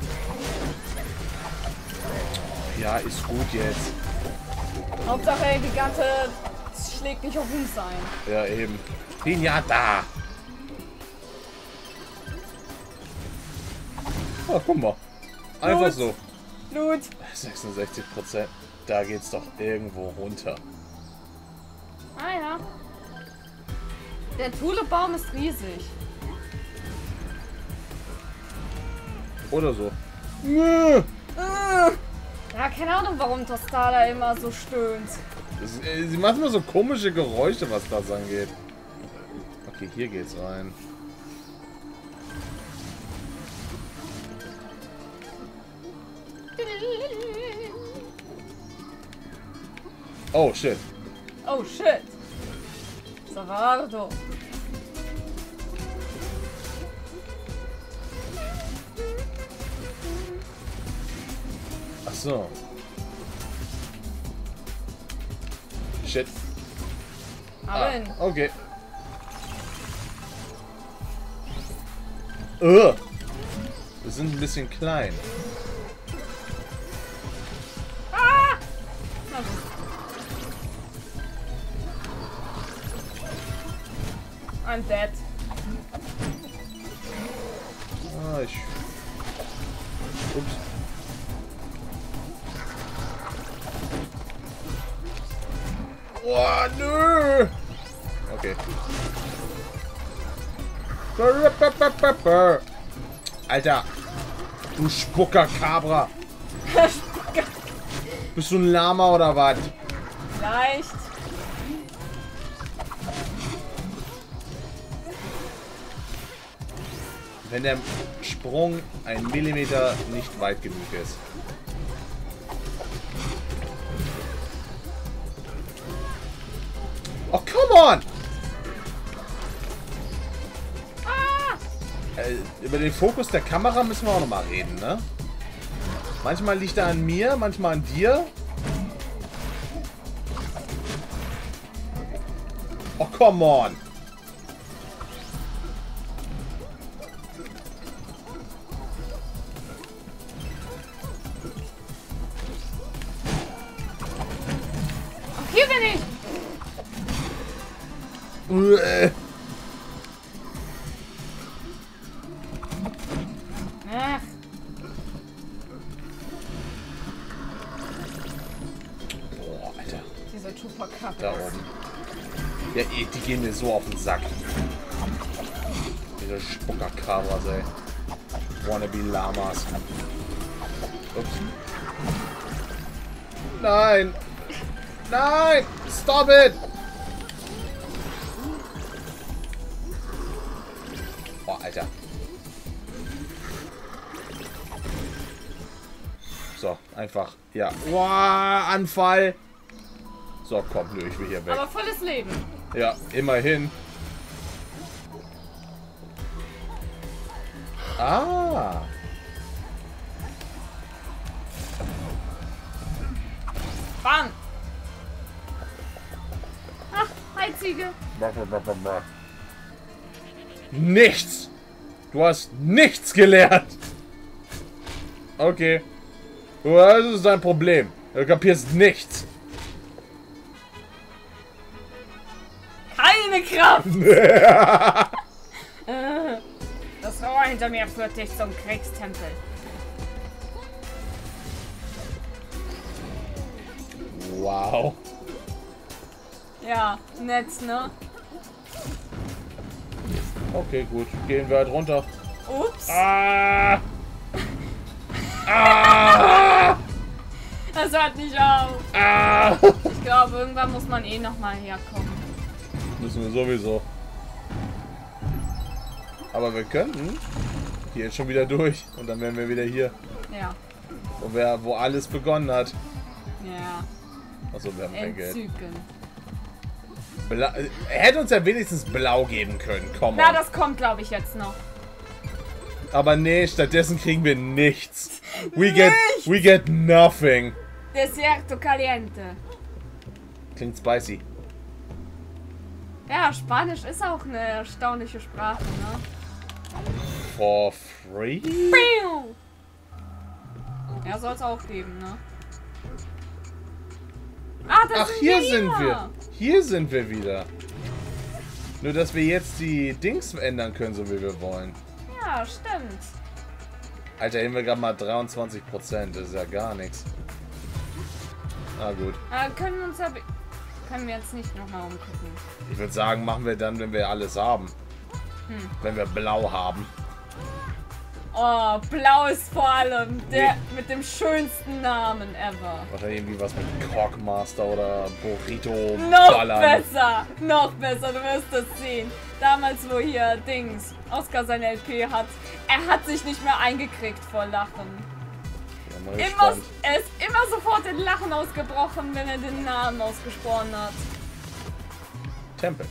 Ja, ist gut jetzt. Hauptsache, die Gigante schlägt nicht auf uns ein. Ja, eben. Pinata! Oh, guck mal. Einfach Blut. so. Blut. 66%. Da geht's doch irgendwo runter. Ah ja. Der Tulebaum ist riesig. Oder so. Ja, keine Ahnung, warum Tostada immer so stöhnt. Sie macht immer so komische Geräusche, was das angeht. Okay, hier geht's rein. Oh, shit. Oh shit. Savardo. Ach so. Shit. Allen. Okay. Wir sind ein bisschen klein. Ah! Na gut. I'm dead. Ah, ich... Ups. Oh, nö! Okay. Alter! Du Spucker-Cabra! Bist du ein Lama oder was? Vielleicht. Wenn der Sprung ein Millimeter nicht weit genug ist. Oh, come on! Über den Fokus der Kamera müssen wir auch noch mal reden, ne? Manchmal liegt er an mir, manchmal an dir. Oh, come on! bin ich! Ach. Boah, Alter. Diese Chupacabras. Da oben. Ja, die gehen mir so auf den Sack. Diese Spuckerkabras, ey. Wannabe Lamas. Ups. Nein! Nein! Stop it! Oh, Alter. So, einfach. Ja. Wow, Anfall! So, komm, nö, ich will hier weg. Aber volles Leben. Ja, immerhin. Ah. Bam! Ach, hi Ziege. Nichts! Du hast nichts gelernt! Okay. Das ist dein Problem. Du kapierst nichts. Keine Kraft! Das Rohr hinter mir führt dich zum Kriegstempel. Wow. Ja, nett, ne? Okay, gut. Gehen wir halt runter. Ups. Ah! Ah! Das hört nicht auf. Ah! Ich glaube, irgendwann muss man eh nochmal herkommen. Müssen wir sowieso. Aber wir könnten hier jetzt schon wieder durch. Und dann wären wir wieder hier. Ja. Wo alles begonnen hat. Ja. Achso, wir haben kein Geld. Entzücken. Er hätte uns ja wenigstens blau geben können. Komm Na, on. das kommt, glaube ich, jetzt noch. Aber nee, stattdessen kriegen wir nichts. We get nothing. Desierto caliente. Klingt spicy. Ja, Spanisch ist auch eine erstaunliche Sprache, ne? For free? Piu! Ja, soll es auch geben, ne? Ah, das Ach, sind hier sind wir. Hier sind wir wieder. Nur, dass wir jetzt die Dings ändern können, so wie wir wollen. Ja, stimmt. Alter, haben wir gerade mal 23%. Das ist ja gar nichts. Na gut. Können wir jetzt nicht nochmal umgucken. Ich würde sagen, machen wir dann, wenn wir alles haben. Wenn wir blau haben. Oh, blau ist vor allem der mit dem schönsten Namen ever. Wahrscheinlich irgendwie was mit Corkmaster oder Burrito Noch ballern. besser, noch besser, du wirst es sehen. Damals, wo hier Dings, Oscar sein LP hat, er hat sich nicht mehr eingekriegt vor Lachen. Ja, mal Immer, gespannt. er ist immer sofort in Lachen ausgebrochen, wenn er den Namen ausgesprochen hat. Tempel.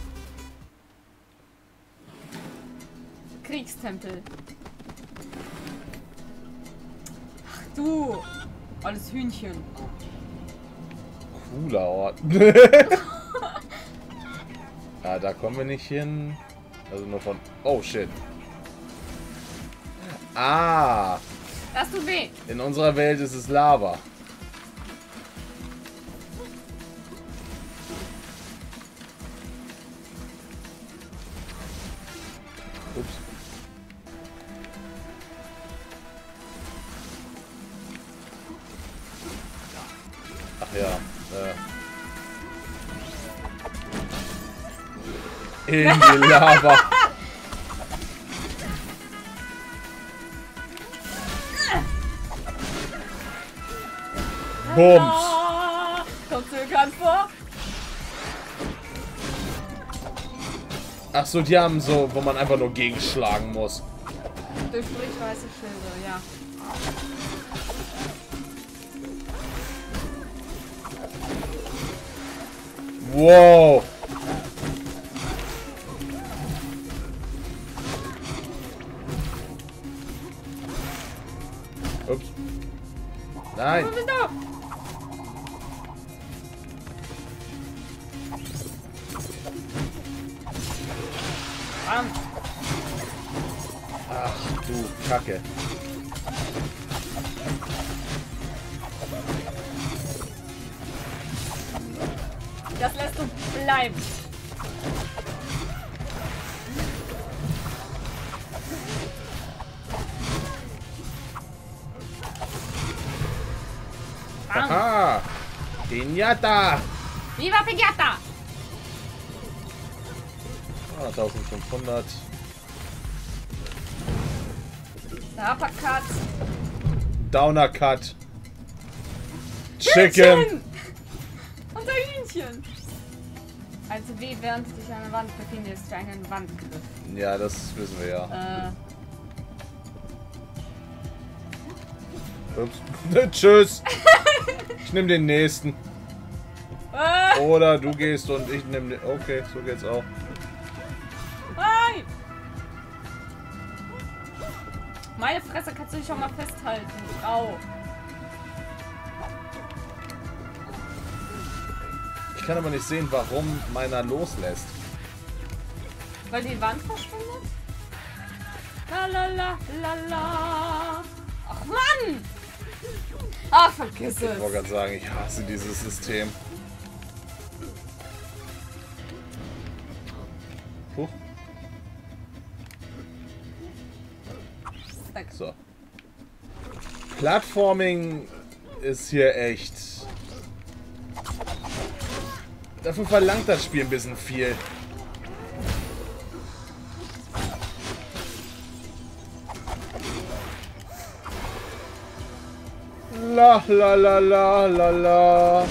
Kriegstempel. Ach du, alles Hühnchen. Cooler Ort. Ja, da kommen wir nicht hin. Also nur von... Oh, shit. Ah. Das tut weh. In unserer Welt ist es Lava. Ups. Ach ja. In die Lava. Bums. Ah, kommt zögernd vor. Ach so, die haben so, wo man einfach nur gegenschlagen muss. Durchbrich weiße Schilde, ja. Wow. Ups. Nein. Wo bist du? Bam. Ach du Kacke. Das lässt du bleiben. Aha! Pinata! Viva Pinata! Ah, 1500. Der Uppercut. Downer Cut. Chicken! Unser Hühnchen! Also wie während du dich an der Wand befindest für einen Wandgriff. Ja, das wissen wir ja. Ups. Tschüss! Ich nehme den nächsten. Oder du gehst und ich nehme den. Okay, so geht's auch. Nein! Meine Fresse, kannst du dich schon mal festhalten, Frau. Ich kann aber nicht sehen, warum meiner loslässt. Weil die Wand verschwindet? La la la la la. Ach Mann! Ach, vergiss es. Ich wollte gerade sagen, ich hasse dieses System. Huch. So. Plattforming ist hier echt. Dafür verlangt das Spiel ein bisschen viel. La la la la la la.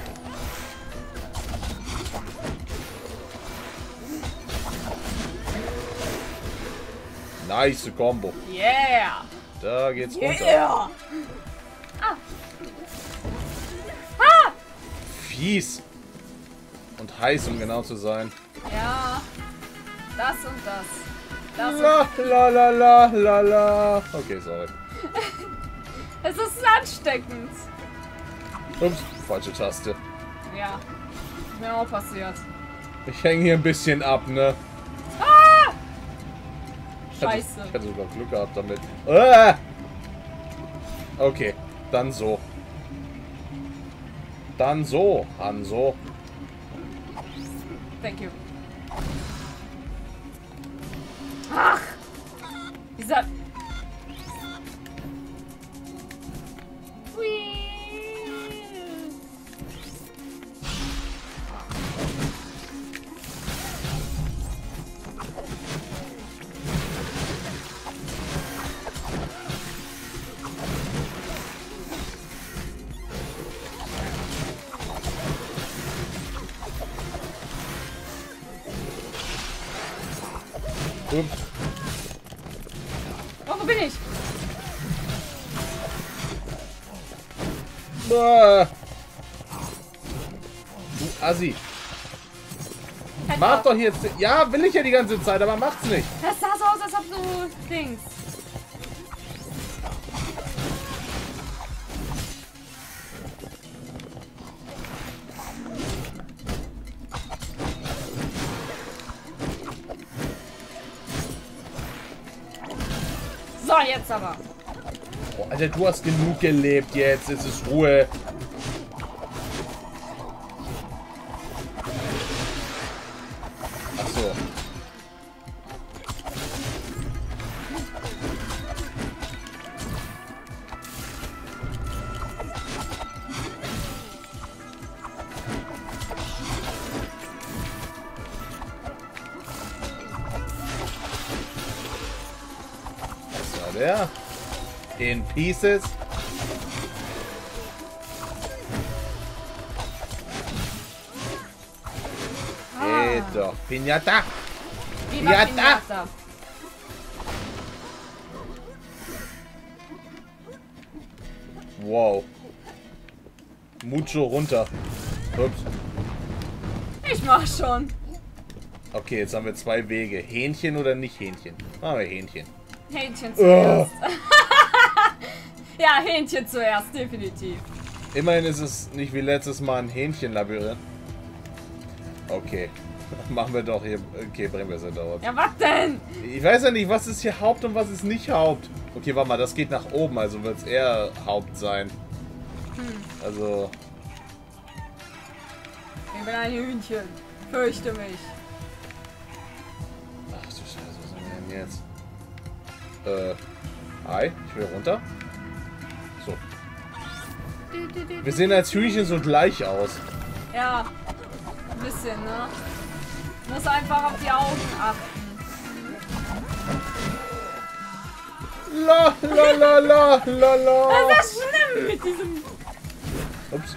Nice Combo. Yeah! Da geht's runter. Yeah! Ah! Ah! Fies. Und heiß, um genau zu sein. Ja. Das und das. Das und La la la la la la. Okay, sorry. Es ist ansteckend. Ups, falsche Taste. Ja. Ist mir auch passiert. Ich hänge hier ein bisschen ab, ne? Ah! Scheiße. Ich hatte sogar Glück gehabt damit. Ah! Okay, dann so. Dann so, Hanzo. Thank you. Ach! Dieser... Ups. Oh, wo bin ich? Ah. Du Assi. Mach doch jetzt. Ja, will ich ja die ganze Zeit, aber macht's nicht. Das sah so aus, als ob du Dings. So, jetzt aber. Oh, Alter, du hast genug gelebt jetzt. Es ist Ruhe. Ach so. Was war der? In pieces. Geht doch. Pinata. Viva Ja, da. Pinata. Wow. Mucho runter. Ups. Ich mach schon. Okay, jetzt haben wir zwei Wege. Hähnchen oder nicht Hähnchen? Machen wir Hähnchen. Hähnchen zuerst. Ja, Hähnchen zuerst, definitiv. Immerhin ist es nicht wie letztes Mal ein Hähnchenlabyrinth. Okay. Machen wir doch hier. Okay, bringen wir es ja dauert. Ja, was denn? Ich weiß ja nicht, was ist hier Haupt und was ist nicht Haupt. Okay, warte mal, das geht nach oben, also wird es eher Haupt sein. Also. Ich bin ein Hühnchen. Fürchte mich. Ach du Scheiße, was haben wir denn jetzt? Hi, ich will runter. So. Wir sehen als Hühnchen so gleich aus. Ja, ein bisschen, ne? Muss einfach auf die Augen achten. La la la la la la. Das ist schlimm mit diesem... Ups.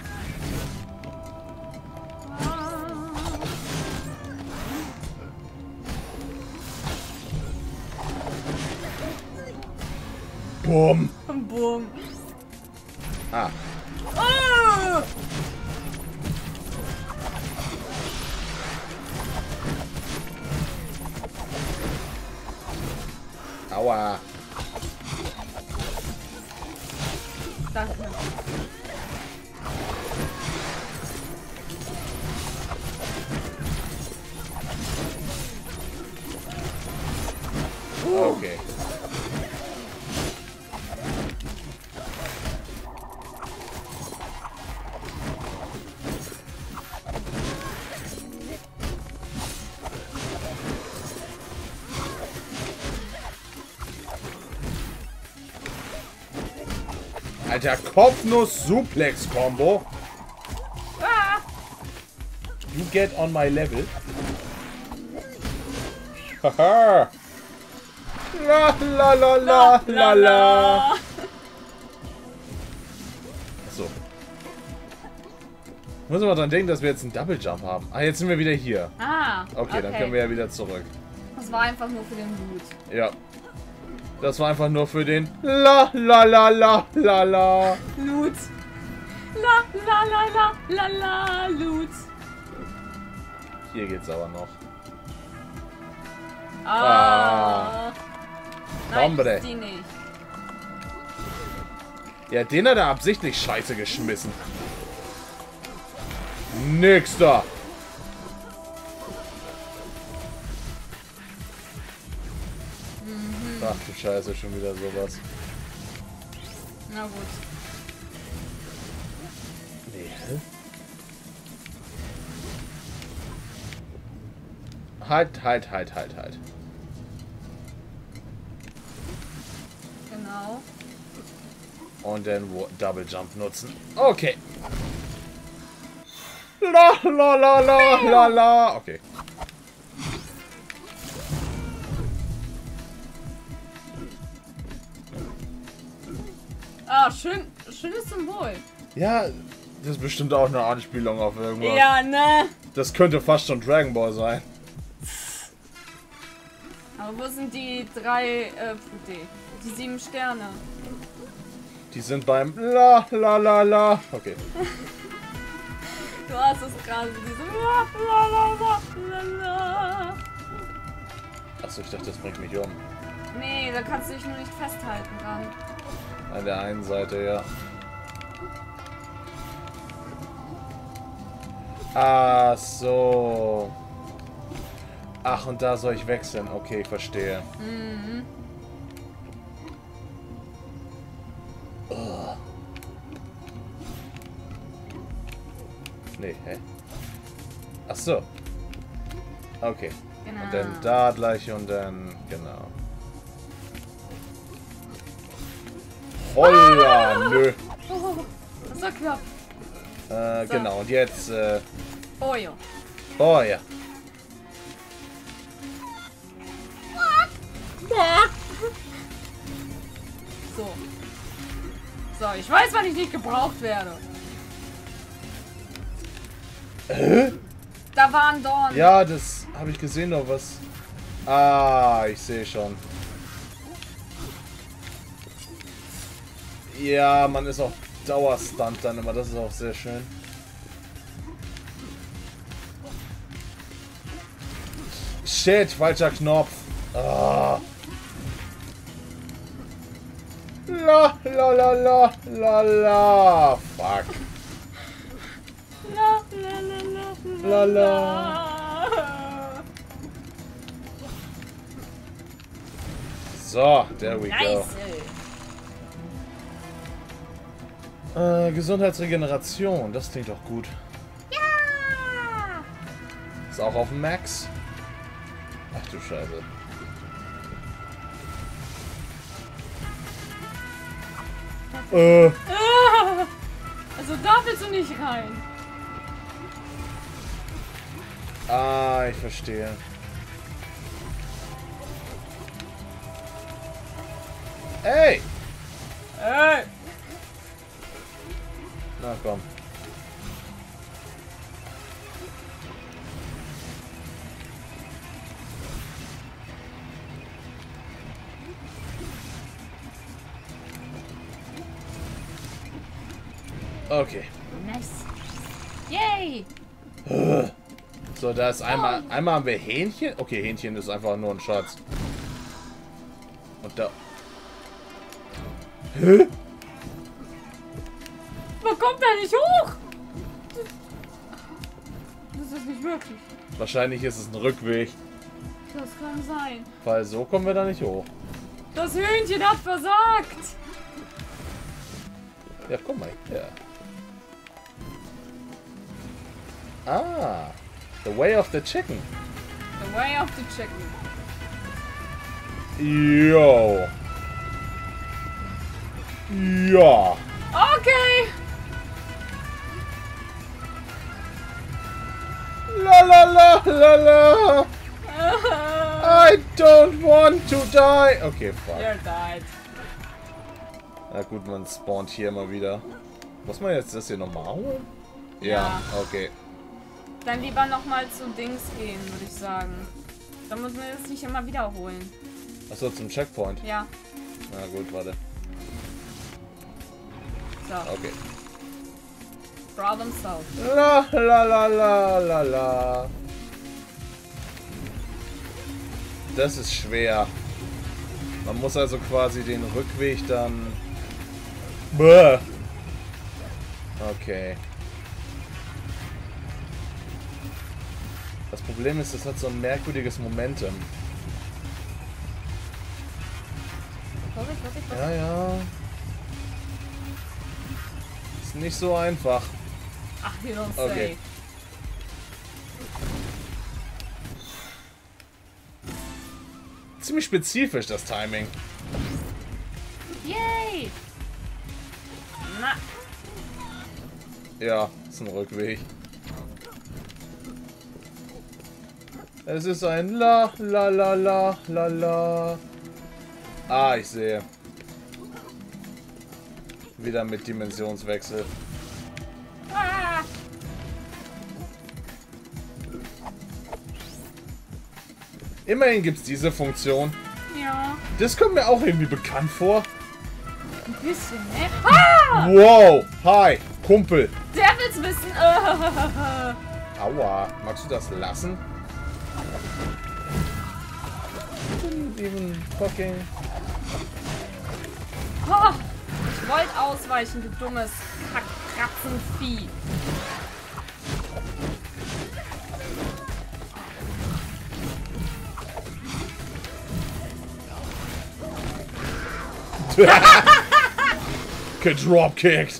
Boom. Boom. Ah. Oh! Aua. Danke. Okay. Alter, Kopfnuss-Suplex-Kombo. Ah! You get on my level. Haha. La la la la la la. So. Muss aber dran denken, dass wir jetzt einen Double Jump haben. Ah, jetzt sind wir wieder hier. Ah, Okay, dann können wir ja wieder zurück. Das war einfach nur für den Loot. Ja. Das war einfach nur für den La la la la la la. Loot. La la la la la la Loot. Hier geht's aber noch. Ah. Nein, Hombre. die nicht. Ja, den hat er absichtlich scheiße geschmissen. Nix da. Ach du Scheiße, schon wieder sowas. Na gut. Nee, hä? Halt. Genau. Und dann Double Jump nutzen. Okay. La la la la la la. Okay. Ah, schönes Symbol. Ja, das ist bestimmt auch eine Anspielung auf irgendwas. Ja, ne? Das könnte fast schon Dragon Ball sein. Aber wo sind die 3, die 7 Sterne? Die sind beim La la la la. Okay. Du hast es gerade diese La la la la la. Achso, ich dachte, das bringt mich um. Nee, da kannst du dich nur nicht festhalten dran. An der einen Seite, ja. Ach so. Ach, und da soll ich wechseln. Okay, ich verstehe. Mhm. Oh. Nee, hä? Ach so. Okay. Genau. Und dann da gleich und dann, genau. Holla, nö. Oh, das war knapp. So. Genau, und jetzt, Oh ja. oh ja. So. So, ich weiß, wann ich nicht gebraucht werde. Da waren Dornen. Ja, das habe ich gesehen, noch was. Ah, ich sehe schon. Ja, man ist auch Dauerstunt dann immer, das ist auch sehr schön. Shit, falscher Knopf. Ah. La la la la la la. Fuck. La la la la La la. So, there we go. Nice. Gesundheitsregeneration, das klingt doch gut. Ja. Ist auch auf dem Max. Ach du Scheiße. Also da willst du nicht rein. Ah, ich verstehe. Ey! Ey! Na komm. Okay. Nice. Yay! So, da ist einmal haben wir Hähnchen. Okay, Hähnchen ist einfach nur ein Schatz. Und da... Hä? Man kommt da nicht hoch! Das ist nicht möglich. Wahrscheinlich ist es ein Rückweg. Das kann sein. Weil so kommen wir da nicht hoch. Das Hühnchen hat versagt! Ja, guck mal hier. Ah, the way of the chicken. The way of the chicken. Yo. Ja. Okay! La la la la la. I don't want to die. Okay, fuck. You're died. Na gut, man spawnt hier immer wieder. Muss man jetzt das hier nochmal holen? Ja. Okay. Dann lieber nochmal zu Dings gehen, würde ich sagen. Dann muss man das nicht immer wiederholen. Achso, zum Checkpoint. Ja. Na gut, warte. So. Okay. Problem solved. La la la la la la. Das ist schwer. Man muss also quasi den Rückweg dann... Bäh. Okay. Das Problem ist, das hat so ein merkwürdiges Momentum. Vorsicht. Ja, ja. Ist nicht so einfach. Ach, you don't say. Okay. Ziemlich spezifisch, das Timing. Yay! Na, Ja, ist ein Rückweg. Es ist ein La, la, la, la, la, la. Ah, ich sehe. Wieder mit Dimensionswechsel. ah, Immerhin gibt es diese Funktion. ja, Das kommt mir auch irgendwie bekannt vor. ein bisschen, ne? Ah! Wow, hi, Kumpel. Der will's wissen. Aua, magst du das lassen? Even fucking... Oh, ich wollte ausweichen, du dummes Kratzenvieh. Gedropkicked.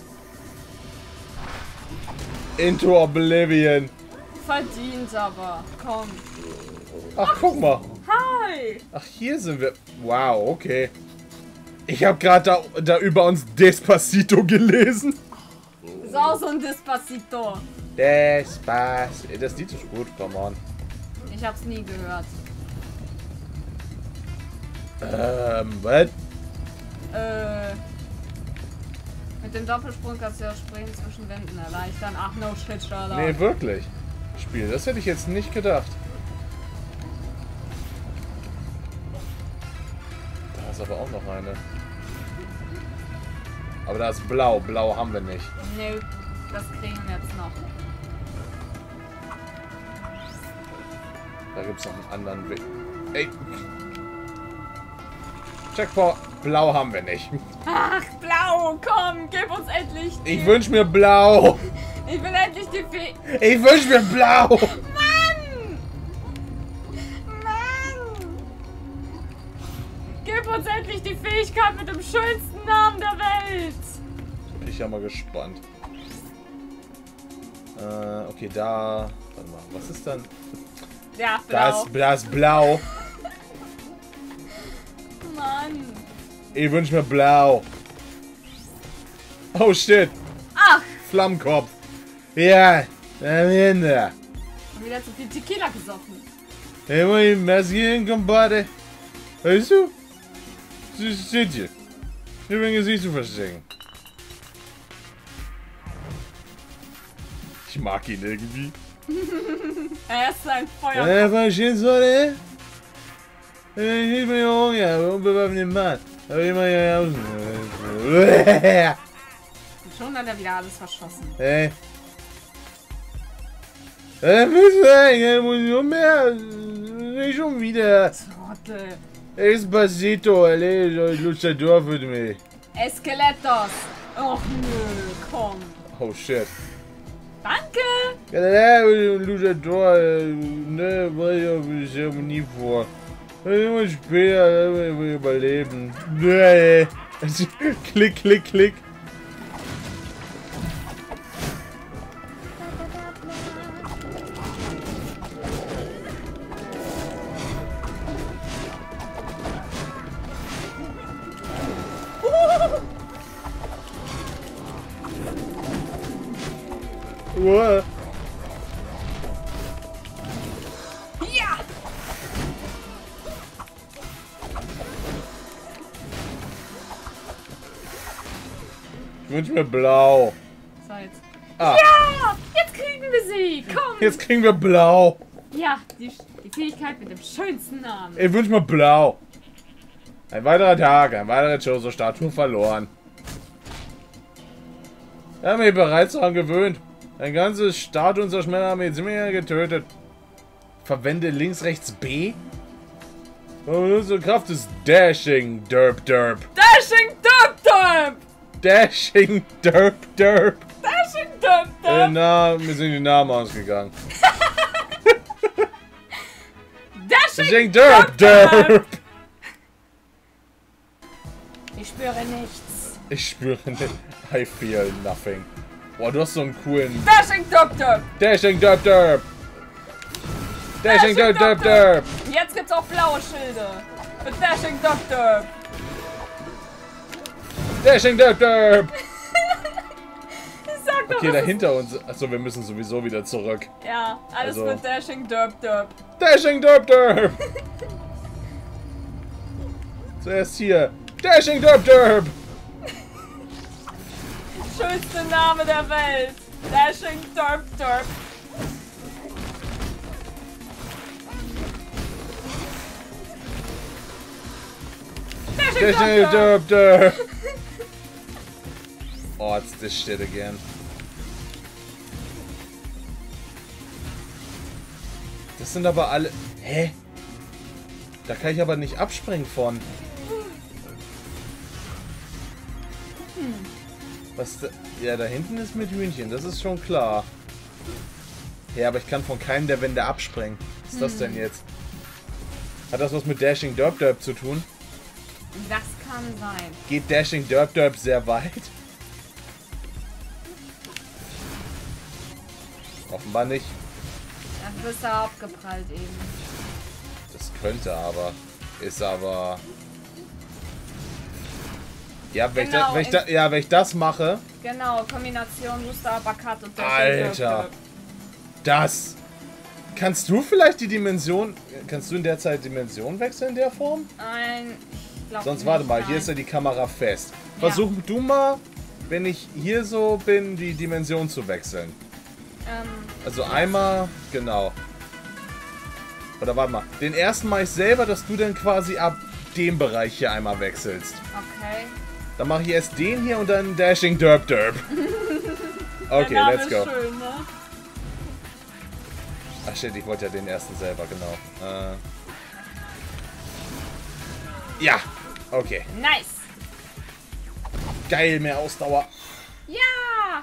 Into Oblivion. Verdient aber. Komm. Ach, guck mal. Hi. Ach, hier sind wir. Wow, okay. Ich habe gerade da über uns Despacito gelesen. Ist auch so ein Despacito. Despacito. Das Lied ist gut, come on. Ich hab's nie gehört. Was? Mit dem Doppelsprung kannst du ja Springen zwischen Wänden erleichtern. Ach, no shit, Sherlock. Nee, wirklich. Spiel, das hätte ich jetzt nicht gedacht. Da ist aber auch noch eine. Aber da ist blau. Blau haben wir nicht. Nö, das kriegen wir jetzt noch. Da gibt es noch einen anderen Weg. Ey. Checkpoint. Blau haben wir nicht. Ach, blau, komm, gib uns endlich die... Ich wünsche mir blau. Ich will endlich die Fee... Ich wünsche mir blau. Mann! Mann! Gib uns endlich die Fähigkeit mit dem schönsten Namen der Welt! Bin ich ja mal gespannt. Okay, da Warte mal, was ist dann? Ja, blau. Das ist blau. Mann. Ich wünsch mir blau. Oh shit. Ach. Flammenkopf. Ja, am Ende. Wieder zu viel Tequila gesoffen. Hey, moi, Massieren, Compadre. Weißt du? Seht ihr. Ich bin Gesicht zu verstecken. Ich mag ihn irgendwie. Er ist ein Feuer. Verstehst du, ne? Ich bin Hunger, unbewaffneter Mann. Aber ich mach ja außen. Schon hat er wieder alles verschossen. Hey. Müssen wir eigentlich Munition mehr? Nicht schon wieder. Trottel. Despacito, luchador für mich. Esqueletos. Och nö, komm. Oh shit. Danke. Luchador, ne, weil ich habe nie vor. Immer später überleben. Nee. Klick, klick, klick. Uah. Ja. Ich wünsch mir blau. So, jetzt. Ah. Ja! Jetzt kriegen wir sie! Komm! Jetzt kriegen wir blau. Ja, die Fähigkeit mit dem schönsten Namen. Ich wünsch mir blau. Ein weiterer Tag, ein weiterer Chozo-Statue verloren. Ich habe mich bereits daran gewöhnt. Ein ganzes Statue unserer Schmellarmee sind wir ja getötet. Verwende links, rechts B. Und unsere Kraft ist Dashing Derp Derp. Dashing Derp Derp! Dashing Derp Derp. Dashing Derp Derp! Na, mir sind die Namen ausgegangen. Dashing Derp Derp. Ich spüre nichts. Ich spüre nicht. I feel nothing. Boah, du hast so einen coolen... Dashing Derp Derp! Dashing Derp Derp. Dashing Derp Derp Derp. Jetzt gibt's auch blaue Schilde. Mit Dashing Derp Derp. Dashing Derp Derp. Sag doch, Okay, was dahinter uns... Achso, wir müssen sowieso wieder zurück. Ja, alles Also- mit Dashing Derp Derp. Dashing Derp Derp. Zuerst hier. Dashing Derp Derp. Schönste Name der Welt. Dashing Derp Derp. Dashing Dashing Derp Derp. Derp Derp. Oh, it's this shit again. Das sind aber alle... Hä? Da kann ich aber nicht abspringen von. Was da... Ja, da hinten ist mit Hühnchen, das ist schon klar. Ja, aber ich kann von keinem der Wände abspringen. Was ist das denn jetzt? Hat das was mit Dashing Derp Derp zu tun? Das kann sein. Geht Dashing Derp Derp sehr weit? Offenbar nicht. Dafür ist er abgeprallt eben. Das könnte aber. Ist aber... Ja, wenn, Genau, wenn ich das mache... Genau, Kombination Booster, Uppercut und Dashing Alter. Derp Derp. Das... Kannst du vielleicht die Dimension... Kannst du in der Zeit Dimension wechseln in der Form? Nein, ich glaube Sonst nicht, warte mal, nein. hier ist ja die Kamera fest. Ja. Versuch du mal, wenn ich hier so bin, die Dimension zu wechseln. Also einmal, genau. Oder warte mal, den ersten mache ich selber, dass du dann quasi ab dem Bereich hier einmal wechselst. Okay. Dann mache ich erst den hier und dann Dashing Derp Derp. Okay, Der Name let's ist go. schön, ne? Ach shit, ich wollte ja den ersten selber, genau. Ja, okay. Nice. Geil, mehr Ausdauer. Ja.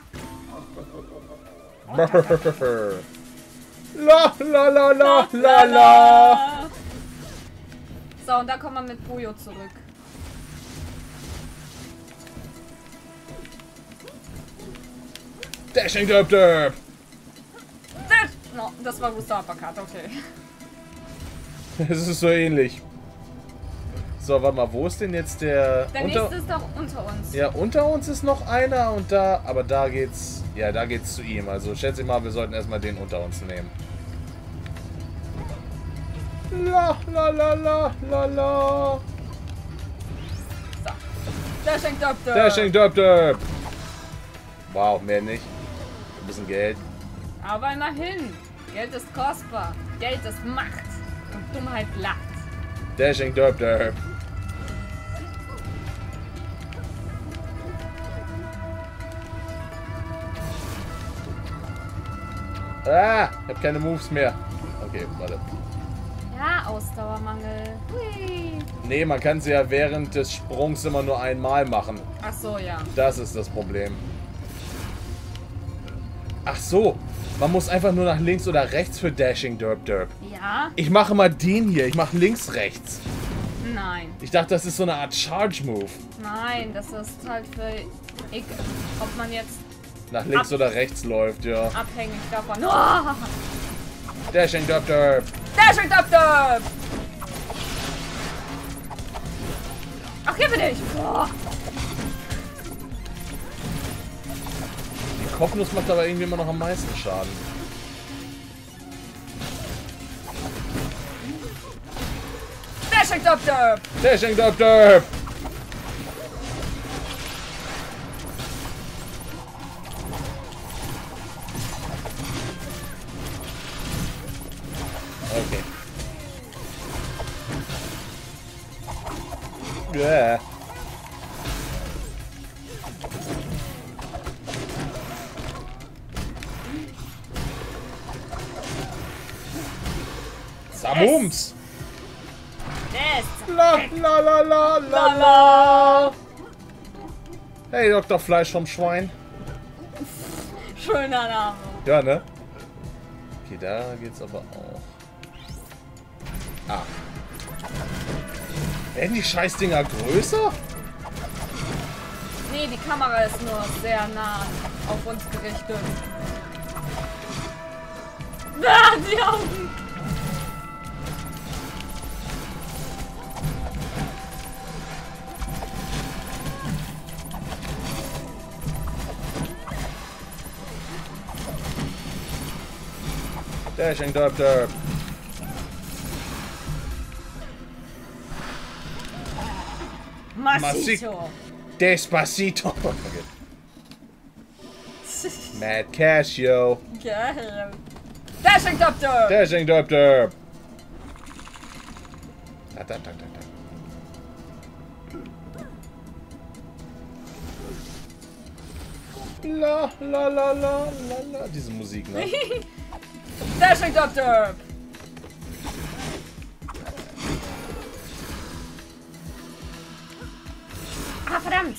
La la la la la la. So, und da kommen wir mit Puyo zurück. Dashing Derp Derp. No, Das war Booster Uppercut, okay. Es ist so ähnlich. So, warte mal, wo ist denn jetzt der... Der nächste ist doch unter uns. Ja, unter uns ist noch einer und da... Aber da geht's... Ja, da geht's zu ihm. Also schätze ich mal, wir sollten erstmal den unter uns nehmen. La, la, la, la, la, la. So. Dashing Doctor. Dashing Doctor. Wow, mehr nicht. Ein bisschen Geld. Aber immerhin. Geld ist kostbar. Geld ist Macht. Und Dummheit lacht. Dashing Doctor. Ah, ich hab keine Moves mehr. Okay, warte. Ja, Ausdauermangel. Hui. Nee, man kann sie ja während des Sprungs immer nur einmal machen. Ach so, ja. Das ist das Problem. Ach so, man muss einfach nur nach links oder rechts für Dashing Derp Derp. Ja? Ich mache mal den hier. Ich mache links, rechts. Nein. Ich dachte, das ist so eine Art Charge-Move. Nein, das ist halt für... ob man jetzt Nach links oder rechts läuft, ja. abhängig davon... Oh! Dashing Derp Derp. Dashing Doctor! Ach, hier bin ich! Boah. Die Kopfnuss macht aber irgendwie immer noch am meisten Schaden. Dashing Doctor! Dashing Derp Derp. Okay. Yeah. Samums! Yes! La la la la la la! Hey, Dr. Fleisch vom Schwein. Schöner Name. Ja, ne? Okay, da geht's aber auch. Ah. Werden die Scheißdinger größer? Nee, die Kamera ist nur sehr nah auf uns gerichtet. Ah, die Augen! Dashing Derp Derp. Massito! Despacito. Okay. Mad Casio. Geil. Dashing Doctor! Dashing Derp Derp. Da, da, da, da, da. La la la la la la. Diese Musik, ne? Dashing Doctor! Ah, verdammt!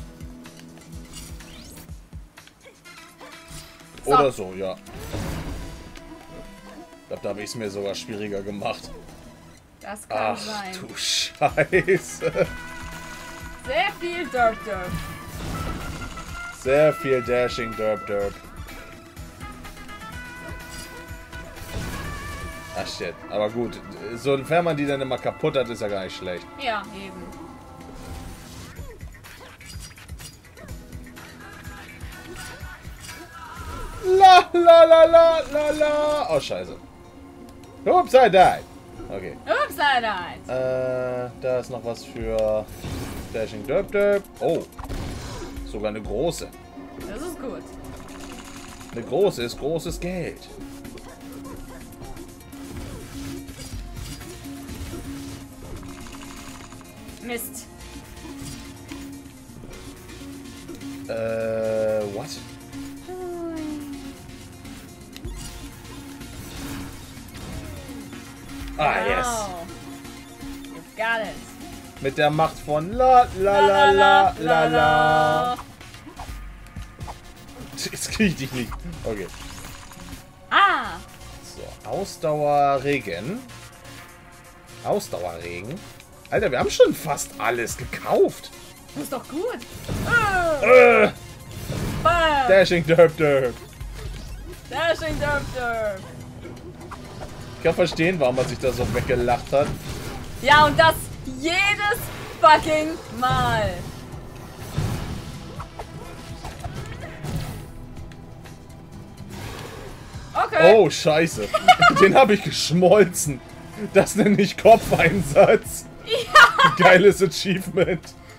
So. Oder so, ja. Ich glaube, da habe ich es mir sogar schwieriger gemacht. Das kann Ach sein. du Scheiße. Sehr viel Derp Derp. Sehr viel Dashing Derp Derp. Ach shit. Aber gut, sofern man die dann immer kaputt hat, ist ja gar nicht schlecht. Ja, eben. La la la la la la. Oh scheiße. Oops, I died. Okay. Ups, I died. Da ist noch was für Dashing Derp Derp. Oh. Sogar eine große. Das ist gut. Eine große ist großes Geld. Mist. What? Ah, yes. You've got it. Mit der Macht von la la la la la la. Jetzt krieg ich dich nicht. Okay. Ah! So, Ausdauerregen. Ausdauerregen. Alter, wir haben schon fast alles gekauft. Das ist doch gut. Bam. Dashing Derp Derp. Dashing Derp Derp. kann verstehen, warum er sich da so weggelacht hat. Ja, und das jedes fucking Mal. Okay. Oh, scheiße. Den habe ich geschmolzen. Das nenne ich Kopfeinsatz. Ja. Geiles Achievement.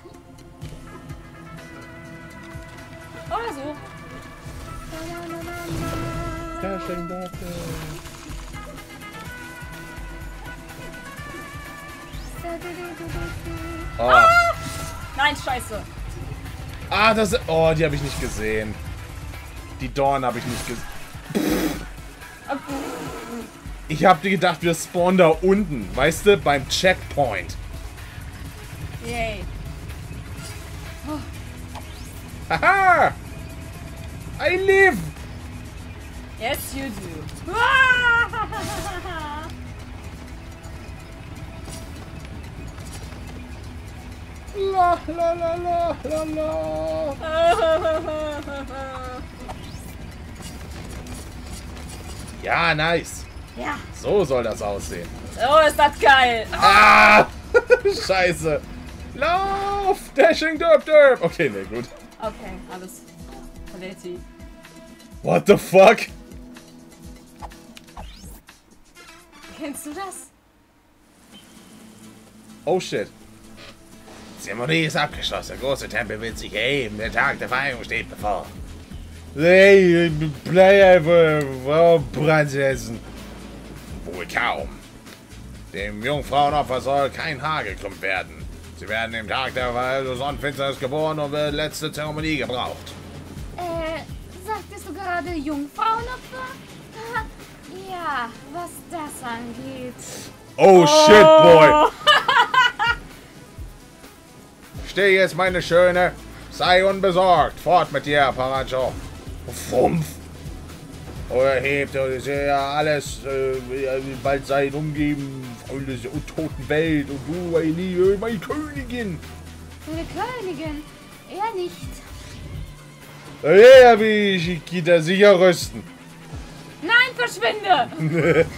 Oder so. Dashing Doctor. Oh. Ah! Nein, scheiße. Ah, das... Oh, die habe ich nicht gesehen. Die Dorn habe ich nicht gesehen. Ich habe gedacht, wir spawnen da unten. Weißt du, beim Checkpoint. Yay. Haha! I live! Yes, you do. La la la la la la. Ja, nice. Ja, So soll das aussehen. so ist das geil. Ah! Scheiße. Lauf! Dashing Derp Derp! Okay, ne, gut. Okay, alles. Paletti. What the fuck? Kennst du das? Oh shit. Zeremonie ist abgeschlossen. Der große Tempel wird sich erheben. Der Tag der Vereinigung steht bevor. Hey, bleib einfach Prinzessin. Wohl kaum. Dem Jungfrauenopfer soll kein Haar gekrümmt werden. Sie werden im Tag der Sonnenfinsternis geboren und wird letzte Zeremonie gebraucht. Sagtest du gerade Jungfrauenopfer? Ja, was das angeht. Oh shit, boy. Steh jetzt, meine Schöne. Sei unbesorgt. Fort mit dir, Paracho. Fumpf. Oder hebt ja alles, bald sein umgeben, Freunde der untoten Welt und du, meine Königin. Meine Königin? Er nicht. Ja, wie geht er sicher rüsten. Nein, verschwinde!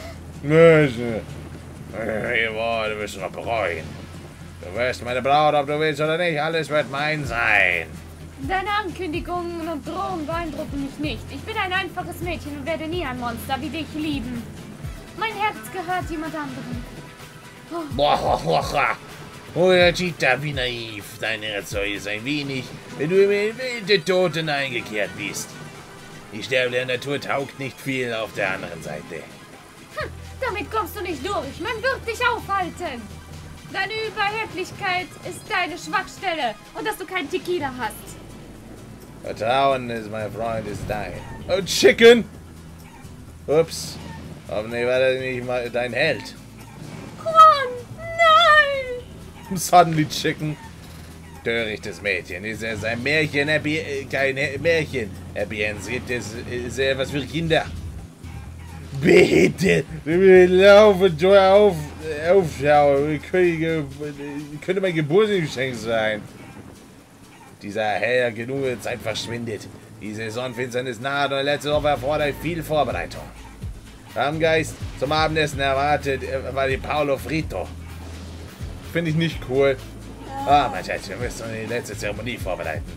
Jawohl, du wirst noch bereuen. Du wirst meine Braut, ob du willst oder nicht, alles wird mein sein. Deine Ankündigungen und Drohungen beeindrucken mich nicht. Ich bin ein einfaches Mädchen und werde nie ein Monster wie dich lieben. Mein Herz gehört jemand anderem. Boah, oder Cheetah, wie naiv. Dein Herz soll jetzt ein wenig, wenn du in wilde Toten eingekehrt bist. Die sterbliche Natur taugt nicht viel auf der anderen Seite. Damit kommst du nicht durch. Man wird dich aufhalten. Deine Überheblichkeit ist deine Schwachstelle und dass du kein Tequila hast. Vertrauen ist, mein Freund, ist dein. Oh, Chicken. Ups. Hoffentlich war das nicht mal dein Held. Juan, nein! Suddenly Chicken. Törichtes Mädchen. Ist es ein Märchen? Kein Märchen. Gibt es ist etwas für Kinder. Bitte. Laufen, aufschauen. Könnte mein Geburtstagsgeschenk sein. Dieser helle genug Zeit verschwindet. Diese Sonnenfinsternis nahe und der letzte Opfer erfordert viel Vorbereitung. Am Geist zum Abendessen erwartet war die Paolo Frito. Finde ich nicht cool. Ah, mein Schatz, wir müssen die letzte Zeremonie vorbereiten.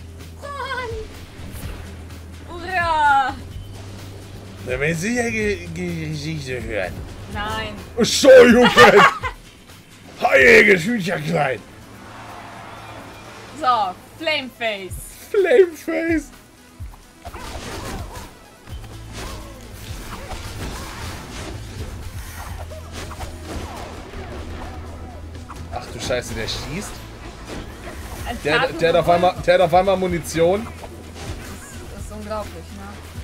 Juan! Hurra! Du willst sicher Geschichte hören. Nein. Entschuldigung. Heiliges Hühnerkleid. So, Flameface. Flameface. Ach du Scheiße, der schießt? Der hat auf einmal Munition. Das ist unglaublich, ne?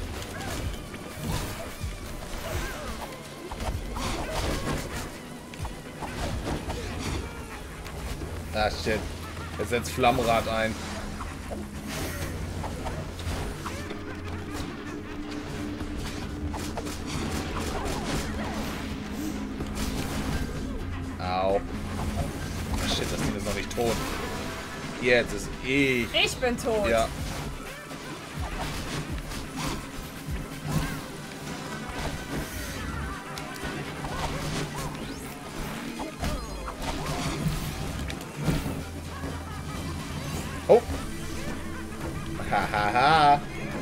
Ah shit. Er setzt Flammrad ein. Au. Ah, shit, das Ding ist noch nicht tot. Jetzt ist ich. Ich bin tot. Ja. Hahaha.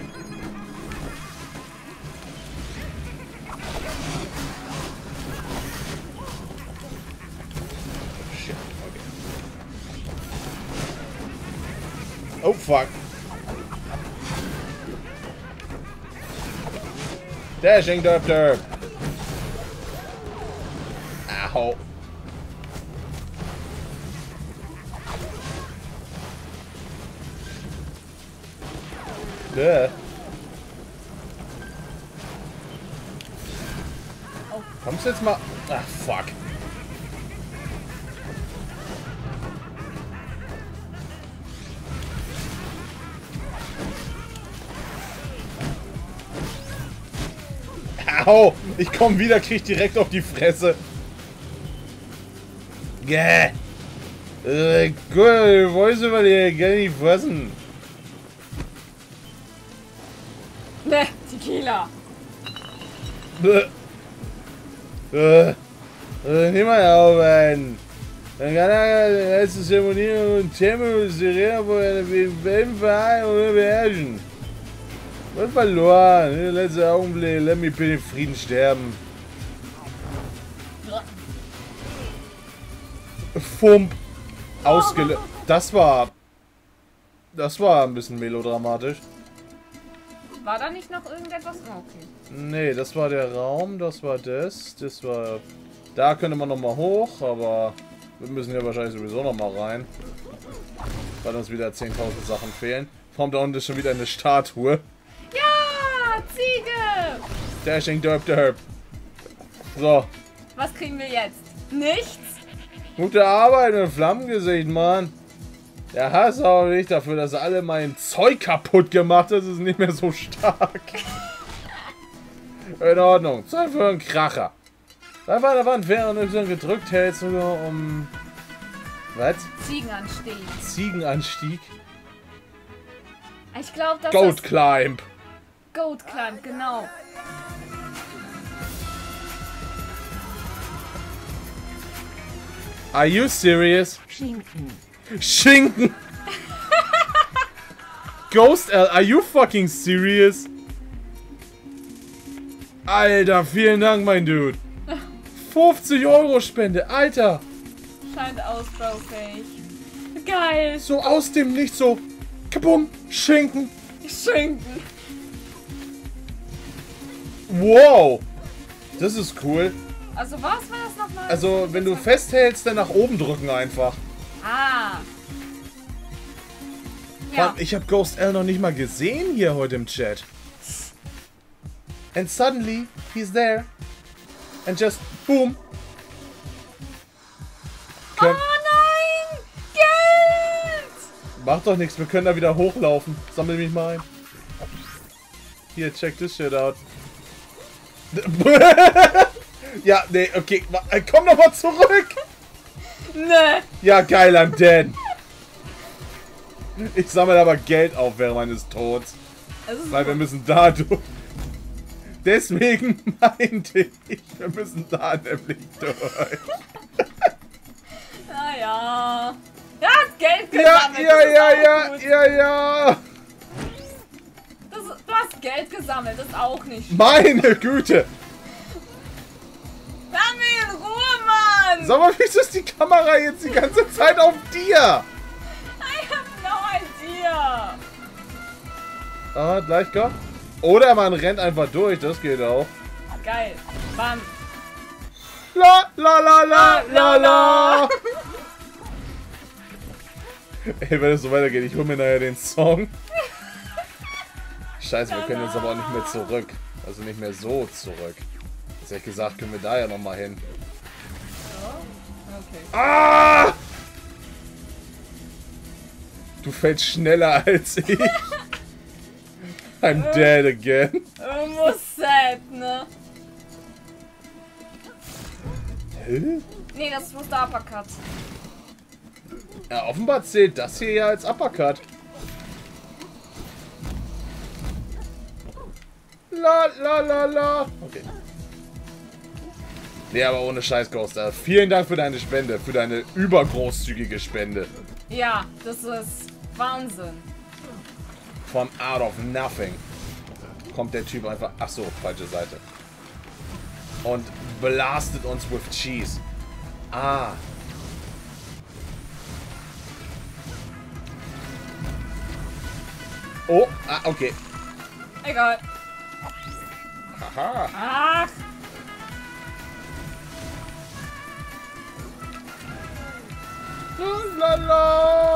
Shit, okay. Oh, fuck. Dashing derp derp. Ow. Yeah. Oh. Kommst du jetzt mal... Ach, fuck. Au! Ich komm wieder, krieg direkt auf die Fresse. Gäh. Gut, wolltest du mal hier gar nicht fassen. Ne, Tequila. Nimm mal auf einen. Dann kann er die letzte Zeremonie und Tempel Serena vor einem Weltverein oder beherrschen. Wird verloren. Der letzte Augenblick. Lass mich bitte in Frieden sterben. Fump. Ausgelöst. Das war ein bisschen melodramatisch. War da nicht noch irgendetwas? Oh, okay. Nee, das war der Raum, das war das. Das war... Da könnte man nochmal hoch, aber wir müssen ja wahrscheinlich sowieso nochmal rein. Weil uns wieder 10.000 Sachen fehlen. Vor allem da unten ist schon wieder eine Statue. Ja, Ziege! Dashing derp derp. So. Was kriegen wir jetzt? Nichts? Gute Arbeit mit Flammengesicht, Mann. Der Hass auch nicht dafür, dass alle mein Zeug kaputt gemacht hat. Das ist nicht mehr so stark. In Ordnung. Zeit für einen Kracher. Einfach an der Wand, während du so gedrückt hältst, nur um... Was? Ziegenanstieg. Ziegenanstieg? Ich glaube, das Goat ist... Climb. Goat Climb, genau. Are you serious? Schinken. Schinken! Ghost L, are you fucking serious? Alter, vielen Dank, mein Dude. 50 € Spende, Alter. Scheint ausbaufähig. Geil. So aus dem Nichts, so kabum, Schinken. Schinken. Wow. Das ist cool. Also was war das nochmal? Also, wenn du festhältst, dann nach oben drücken einfach. Ah. Ja. Ich habe Ghost L noch nicht mal gesehen hier heute im Chat. And suddenly, he's there. And just, boom. Oh nein! Geld! Macht doch nichts, wir können da wieder hochlaufen. Sammel mich mal ein. Hier, check this shit out. Ja, nee, okay. Komm noch mal zurück. Ne. Ja, geil, I'm dead. Ich sammle aber Geld auf während meines Todes. Weil wir müssen da durch. Deswegen meinte ich, wir müssen da nämlich durch. Naja. Du hast Geld gesammelt. Ja. Du hast Geld gesammelt, das ist auch nicht. Meine Güte. Lass mich in Ruhe, Mann. Sag mal, wieso ist die Kamera jetzt die ganze Zeit auf dir? I have no idea. Ah, gleich kommt. Oder man rennt einfach durch, das geht auch. Geil. Bam. La la la la la la. Ey, wenn es so weitergeht, ich hole mir nachher den Song. Scheiße, wir können jetzt aber auch nicht mehr zurück. Also nicht mehr so zurück. Jetzt hätte ich gesagt, können wir da ja nochmal hin. Okay. Ah! Du fällst schneller als ich. I'm dead again. Irgendwo sad, ne? Hä? Nee, das muss der Uppercut. Ja, offenbar zählt das hier ja als Uppercut. La la la la. Okay. Nee, aber ohne Scheiß, Ghost. Vielen Dank für deine Spende, für deine übergroßzügige Spende. Ja, das ist Wahnsinn. Vom out of nothing kommt der Typ einfach... Ach so, falsche Seite. Und blastet uns with cheese. Ah. Oh, ah, okay. Egal. Haha. Ach. Lala.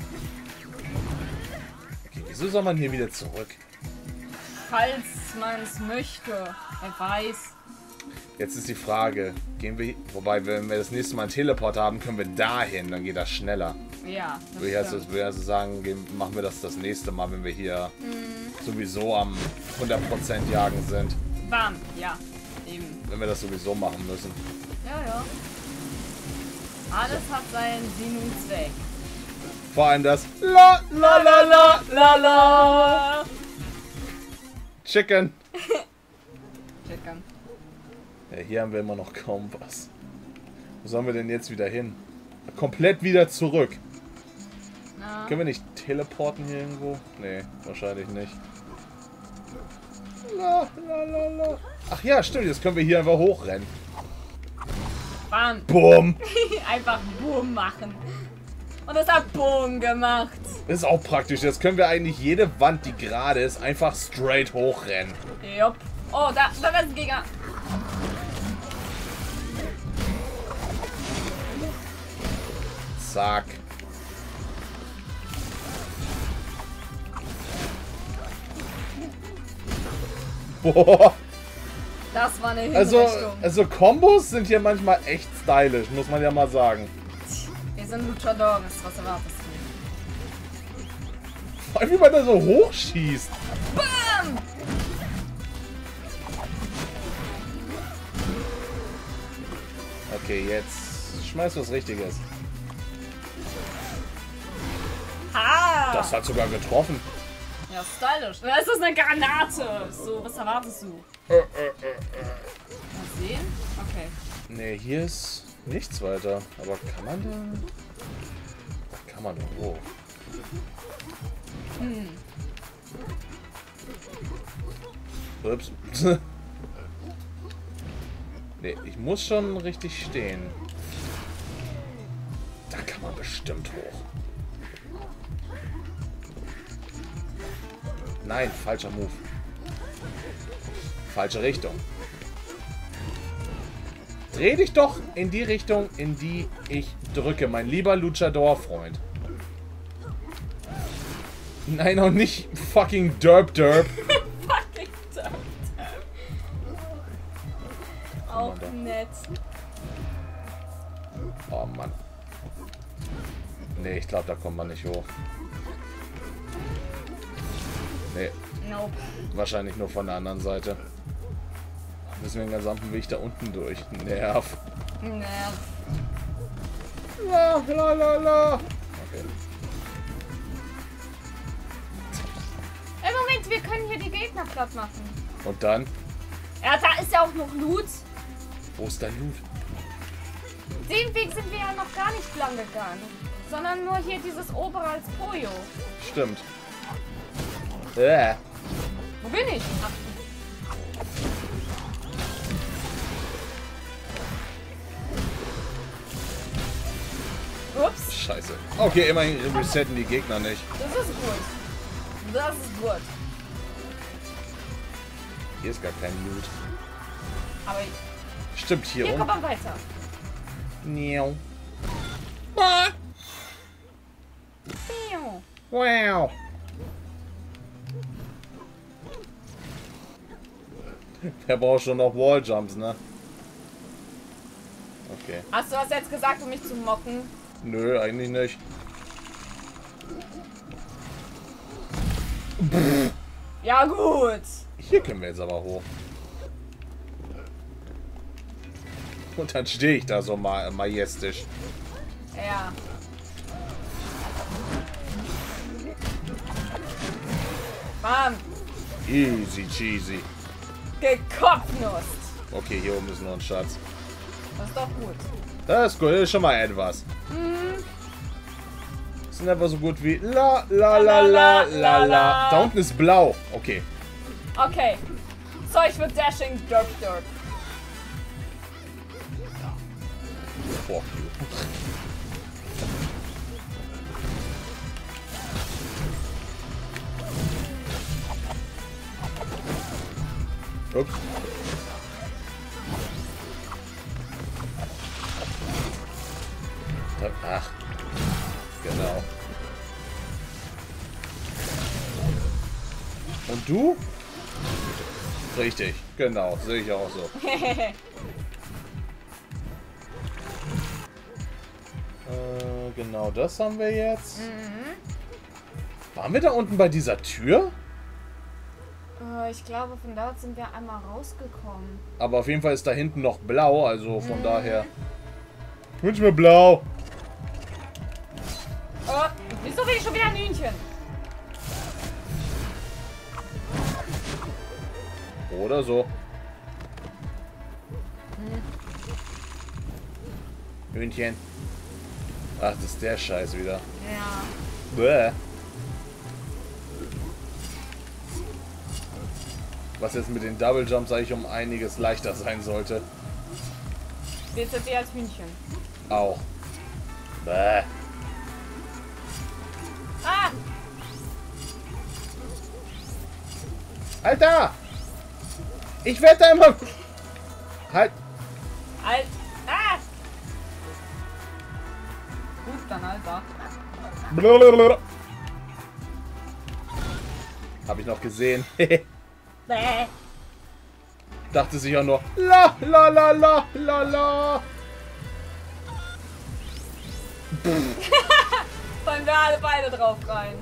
Okay, wieso soll man hier wieder zurück? Falls man es möchte. Wer weiß. Jetzt ist die Frage, gehen wir... Wobei, wenn wir das nächste Mal einen Teleport haben, können wir dahin, dann geht das schneller. Ja, das Würde stimmt. ich also sagen, machen wir das nächste Mal, wenn wir hier sowieso am 100% jagen sind. Bam, ja. Eben. Wenn wir das sowieso machen müssen. Ja, ja. Alles hat seinen Sinn und Zweck. Vor allem das La La La La La la. Chicken. Chicken. Ja, hier haben wir immer noch kaum was. Wo sollen wir denn jetzt wieder hin? Komplett wieder zurück. Na. Können wir nicht teleporten hier irgendwo? Nee, wahrscheinlich nicht. La, la, la, la. Ach ja, stimmt, jetzt können wir hier einfach hochrennen. Bam. Boom! Einfach Boom machen. Und es hat Boom gemacht. Das ist auch praktisch. Jetzt können wir eigentlich jede Wand, die gerade ist, einfach straight hochrennen. Jupp. Oh, da ist ein Gegner. Zack. Boah. Das war eine Hinrichtung. Also Kombos sind hier manchmal echt stylisch, muss man ja mal sagen. Wir sind Luchadores, was erwartest du? Vor allem, wie man da so hochschießt. Bam! Okay, jetzt schmeiß was Richtiges. Ha! Das hat sogar getroffen. Ja, stylisch. Oder ist das eine Granate? So, was erwartest du? Mal sehen? Okay. Ne, hier ist nichts weiter. Aber kann man denn... Kann man denn hoch? Ups. Ne, ich muss schon richtig stehen. Da kann man bestimmt hoch. Nein, falscher Move. Falsche Richtung. Dreh dich doch in die Richtung, in die ich drücke, mein lieber Luchador-Freund. Nein, auch nicht fucking Derp Derp. Fucking Derp. Auch nett. Oh Mann. Nee, ich glaube, da kommt man nicht hoch. Nee, Nope. wahrscheinlich nur von der anderen Seite. Müssen wir den gesamten Weg da unten durch. Nerv. Nerv. La, la, la, la. Okay. Ey, Moment, wir können hier die Gegner platt machen. Und dann? Ja, da ist ja auch noch Loot. Wo ist dein Loot? Den Weg sind wir ja noch gar nicht lang gegangen. Sondern nur hier dieses obere als Pojo. Stimmt. Wo bin ich? Ach, ups, Scheiße. Okay, immerhin resetten die Gegner nicht. das ist gut. Das ist gut. Hier ist gar kein Loot. Aber Stimmt, hier hier um. kommt man weiter. Miau. Piu. Wow. Wer braucht schon noch Walljumps, ne? Okay. Hast du das jetzt gesagt, um mich zu mocken? Nö, eigentlich nicht. Ja gut. Hier können wir jetzt aber hoch. Und dann stehe ich da so majestisch. Ja. Bam. Easy cheesy. Gekopfnust. Okay, hier oben ist noch ein Schatz. Das ist doch gut. Das ist gut, das ist schon mal etwas. Sind einfach so gut wie la la la la la la. Da unten ist blau. Okay. Okay. So, ich würde Dashing Derp Derp. Fuck you. Ups. Ach. Genau. Und du? Richtig, genau, sehe ich auch so. Genau, das haben wir jetzt. Waren wir da unten bei dieser Tür? Ich glaube, von dort sind wir einmal rausgekommen. Aber auf jeden Fall ist da hinten noch blau, also von daher. Ich wünsche mir blau. Oh, wieso will ich schon wieder ein Hühnchen? Oder so. Hühnchen. Ach, das ist der Scheiß wieder. Ja. Bäh. Was jetzt mit den Double Jumps eigentlich um einiges leichter sein sollte. Jetzt sind sie als Hühnchen. Auch. Bäh. Ah! Alter! Ich werde da immer... Halt! Alt! Ah! Gut, dann Alter. Blablabla. Hab ich noch gesehen. Bäh. Dachte sich auch nur... La la la la la la. Fallen wir alle beide drauf rein.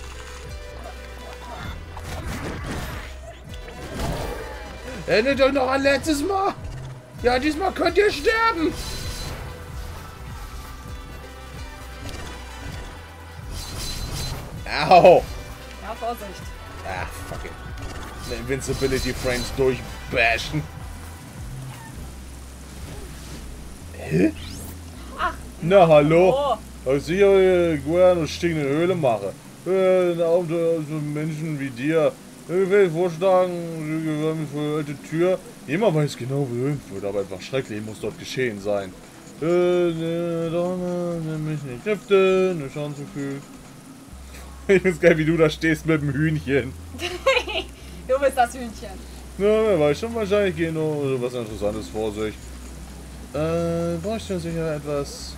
Erinnert euch noch an letztes Mal? Ja, diesmal könnt ihr sterben. Au. Ja, Vorsicht. Ah, fuck it. Invincibility Frames durchbashen. Hä? Ach. Na, hallo? Oh. Was ich eine stinkende Höhle mache. Auch so Menschen wie dir. Ich will vorschlagen, für alte Tür. Niemand weiß genau, wo wird, aber einfach schrecklich muss dort geschehen sein. Mich nicht Kräfte, eine Chance fühlt. Ich find's geil, wie du da stehst mit dem Hühnchen. Du bist das Hühnchen. Ja, wer weiß schon, wahrscheinlich gehen noch was Interessantes vor sich. Bräuchte sicher etwas.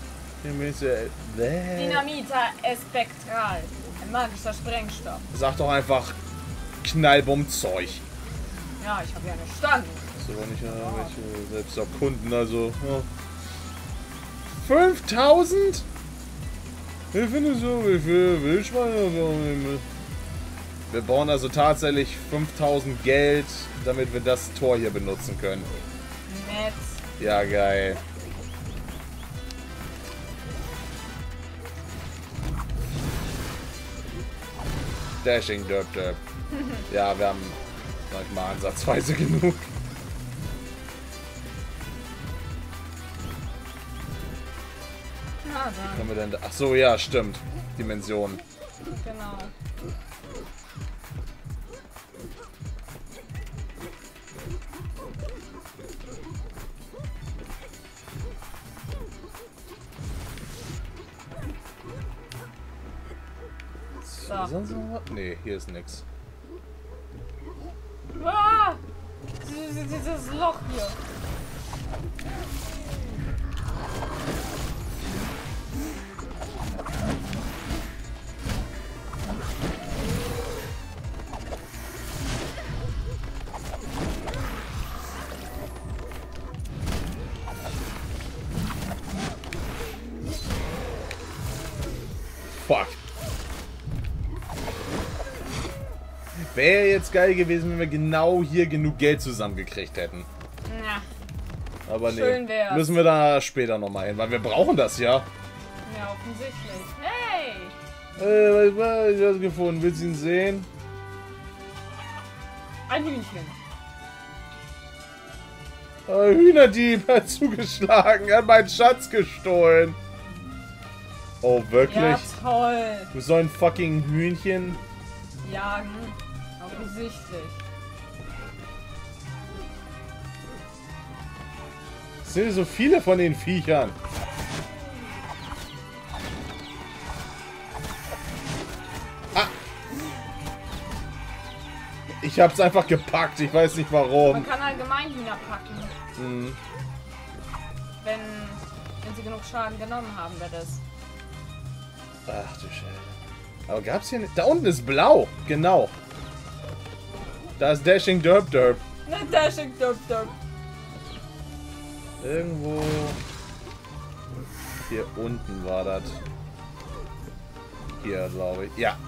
Dynamita Espektral. Ein magischer Sprengstoff. Sag doch einfach Knallbumm-Zeug. Ja, ich habe ja verstanden. Das ist aber nicht welche selbst erkunden, also. Ja. 5000? Ich finde so, wie viel Wildschweine. Wir brauchen also tatsächlich 5000 Geld, damit wir das Tor hier benutzen können. Nett. Ja, geil. Dashing Derp Derp. Ja, wir haben manchmal ansatzweise genug. Na dann. Können wir denn da? Ach so, ja, stimmt. Dimensionen. Genau. So. Sonst noch was? Nee, hier ist nix. Ah! Dieses Loch hier. Fuck. Wäre jetzt geil gewesen, wenn wir genau hier genug Geld zusammengekriegt hätten. Ja. Aber nee, Schön wär's. müssen wir da später nochmal hin, weil wir brauchen das ja. Ja, offensichtlich. Hey! Ich hab's gefunden. Willst du ihn sehen? Ein Hühnchen. Hühnerdieb hat zugeschlagen, er hat meinen Schatz gestohlen. Oh, wirklich? Ja, toll. Du so ein fucking Hühnchen? Jagen. Offensichtlich. Es sind so viele von den Viechern. Ah! Ich hab's einfach gepackt. Ich weiß nicht warum. Man kann allgemein Hühner packen. Mhm. Wenn sie genug Schaden genommen haben, wäre das. Ach du Scheiße. Aber gab's hier nicht... Da unten ist blau. Genau. Da ist Dashing Derp Derp. Ne, Dashing Derp Derp. Irgendwo... Hier unten war das. Hier, glaube ich. Ja.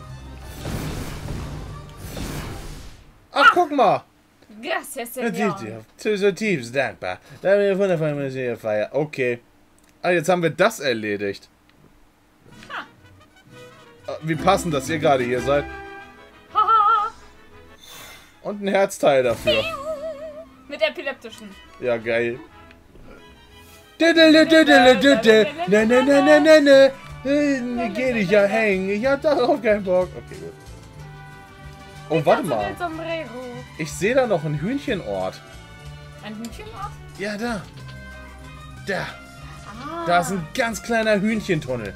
Ach, guck mal. Gracias, Señor. So tiefst dankbar. Da wir wundervoll Museum feiern. Okay. Ah, jetzt haben wir das erledigt. Wie passend, dass ihr gerade hier seid. Haha. Und ein Herzteil dafür. Mit epileptischen. Ja, geil. Ne. Geh dich ja hängen. Ich hab darauf keinen Bock. Okay, gut. Oh, warte mal. Ich sehe da noch einen Hühnchenort. Ein Hühnchenort? Ja, da. Da. Ah. Da ist ein ganz kleiner Hühnchentunnel.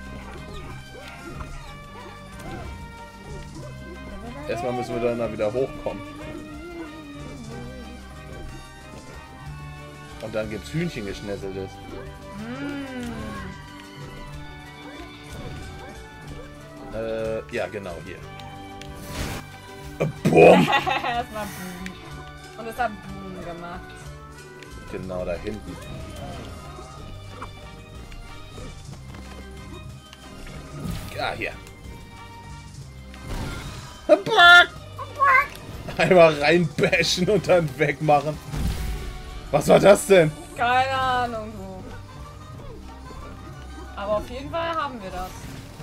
Erstmal müssen wir dann wieder hochkommen. Und dann gibt's Hühnchengeschnetzeltes. Ja, genau, hier. Boom! Es war Boom. Und es hat Boom gemacht. Genau, da hinten. Ah, hier. Einmal reinbashen und dann wegmachen. Was war das denn? Keine Ahnung, du. Aber auf jeden Fall haben wir das.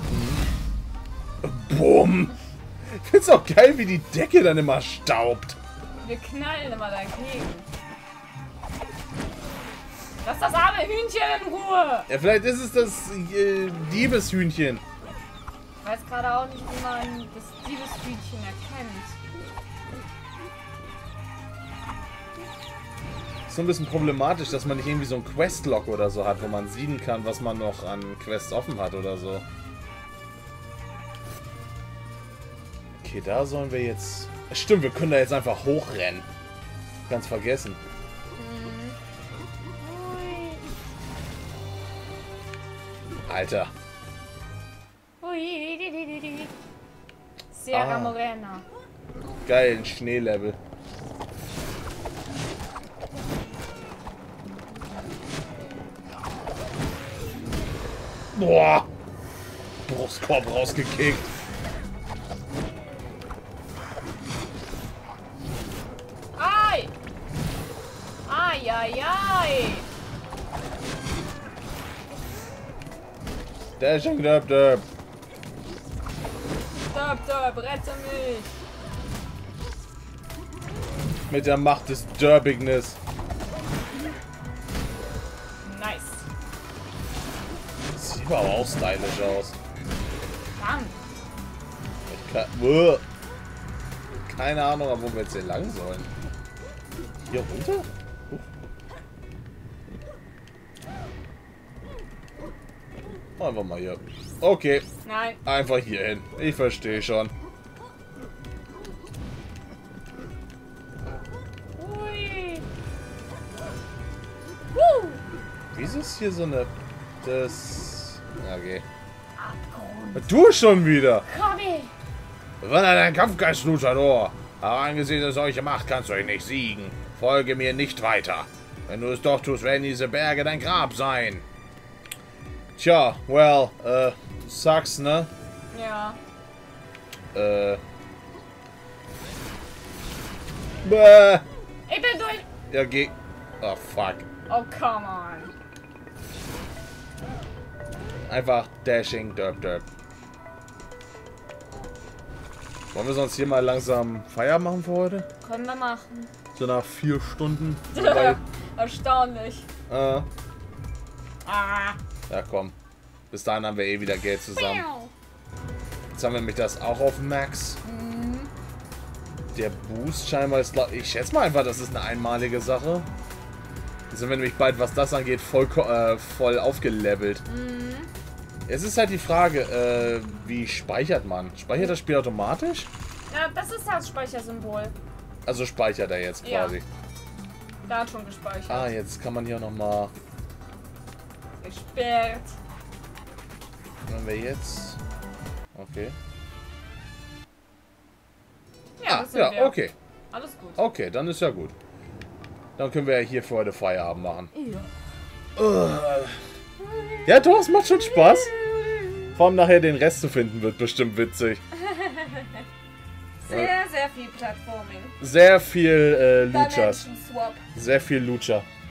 Bumm! Ich find's auch geil, wie die Decke dann immer staubt. Wir knallen immer dagegen. Lass das arme Hühnchen in Ruhe! Ja, vielleicht ist es das Diebeshühnchen. Ich weiß gerade auch nicht, wie man das Diebeshühnchen erkennt. Ist so ein bisschen problematisch, dass man nicht irgendwie so ein Questlog oder so hat, wo man sehen kann, was man noch an Quests offen hat oder so. Okay, da sollen wir jetzt... Stimmt, wir können da jetzt einfach hochrennen. Ganz vergessen. Alter. Sierra Morena. Geil, ein Schneelevel. Boah! Brustkorb rausgekickt. Ai! Ai, ai, ai! Dashing Derp Derp. Derp, Derp, rette mich! Mit der Macht des Derbigness. Nice. Sieht aber auch stylisch aus. Bam! Keine Ahnung, wo wir jetzt hier lang sollen. Hier runter? Einfach mal hier. Okay. Nein. Einfach hier hin. Ich verstehe schon. Ui. Wieso ist hier so eine... Das... Okay. Du schon wieder! Robby! Wann hat ein Kampfgeist, Luchador? Aber angesichts solcher Macht kannst du ihn nicht siegen. Folge mir nicht weiter. Wenn du es doch tust, werden diese Berge dein Grab sein. Tja, well, sucks, ne? Ja. Bäh. Ich bin durch! Ja, geh... Oh, fuck. Oh, come on. Einfach Dashing Derp Derp. Wollen wir sonst hier mal langsam Feier machen für heute? Können wir machen. So nach 4 Stunden. Erstaunlich. Ah. Ah. Ja, komm. Bis dahin haben wir eh wieder Geld zusammen. Jetzt haben wir nämlich das auch auf Max. Der Boost scheinbar ist... Ich schätze mal einfach, das ist eine einmalige Sache. Jetzt sind wir nämlich bald, was das angeht, voll aufgelevelt. Es ist halt die Frage, wie speichert man? Speichert das Spiel automatisch? Ja, das ist das Speichersymbol. Also speichert er jetzt quasi. Ja. Da hat schon gespeichert. Ah, jetzt kann man hier nochmal... Gesperrt. Wenn wir jetzt... Okay. Ja, das sind wir. Okay. Alles gut. Okay, dann ist ja gut. Dann können wir ja hier für heute Feierabend machen. Ja. Ja, doch, es macht schon Spaß. Vor allem nachher den Rest zu finden, wird bestimmt witzig. Sehr, sehr viel Plattforming. Sehr viel Luchas. Dimension Swap. Sehr viel Lucha.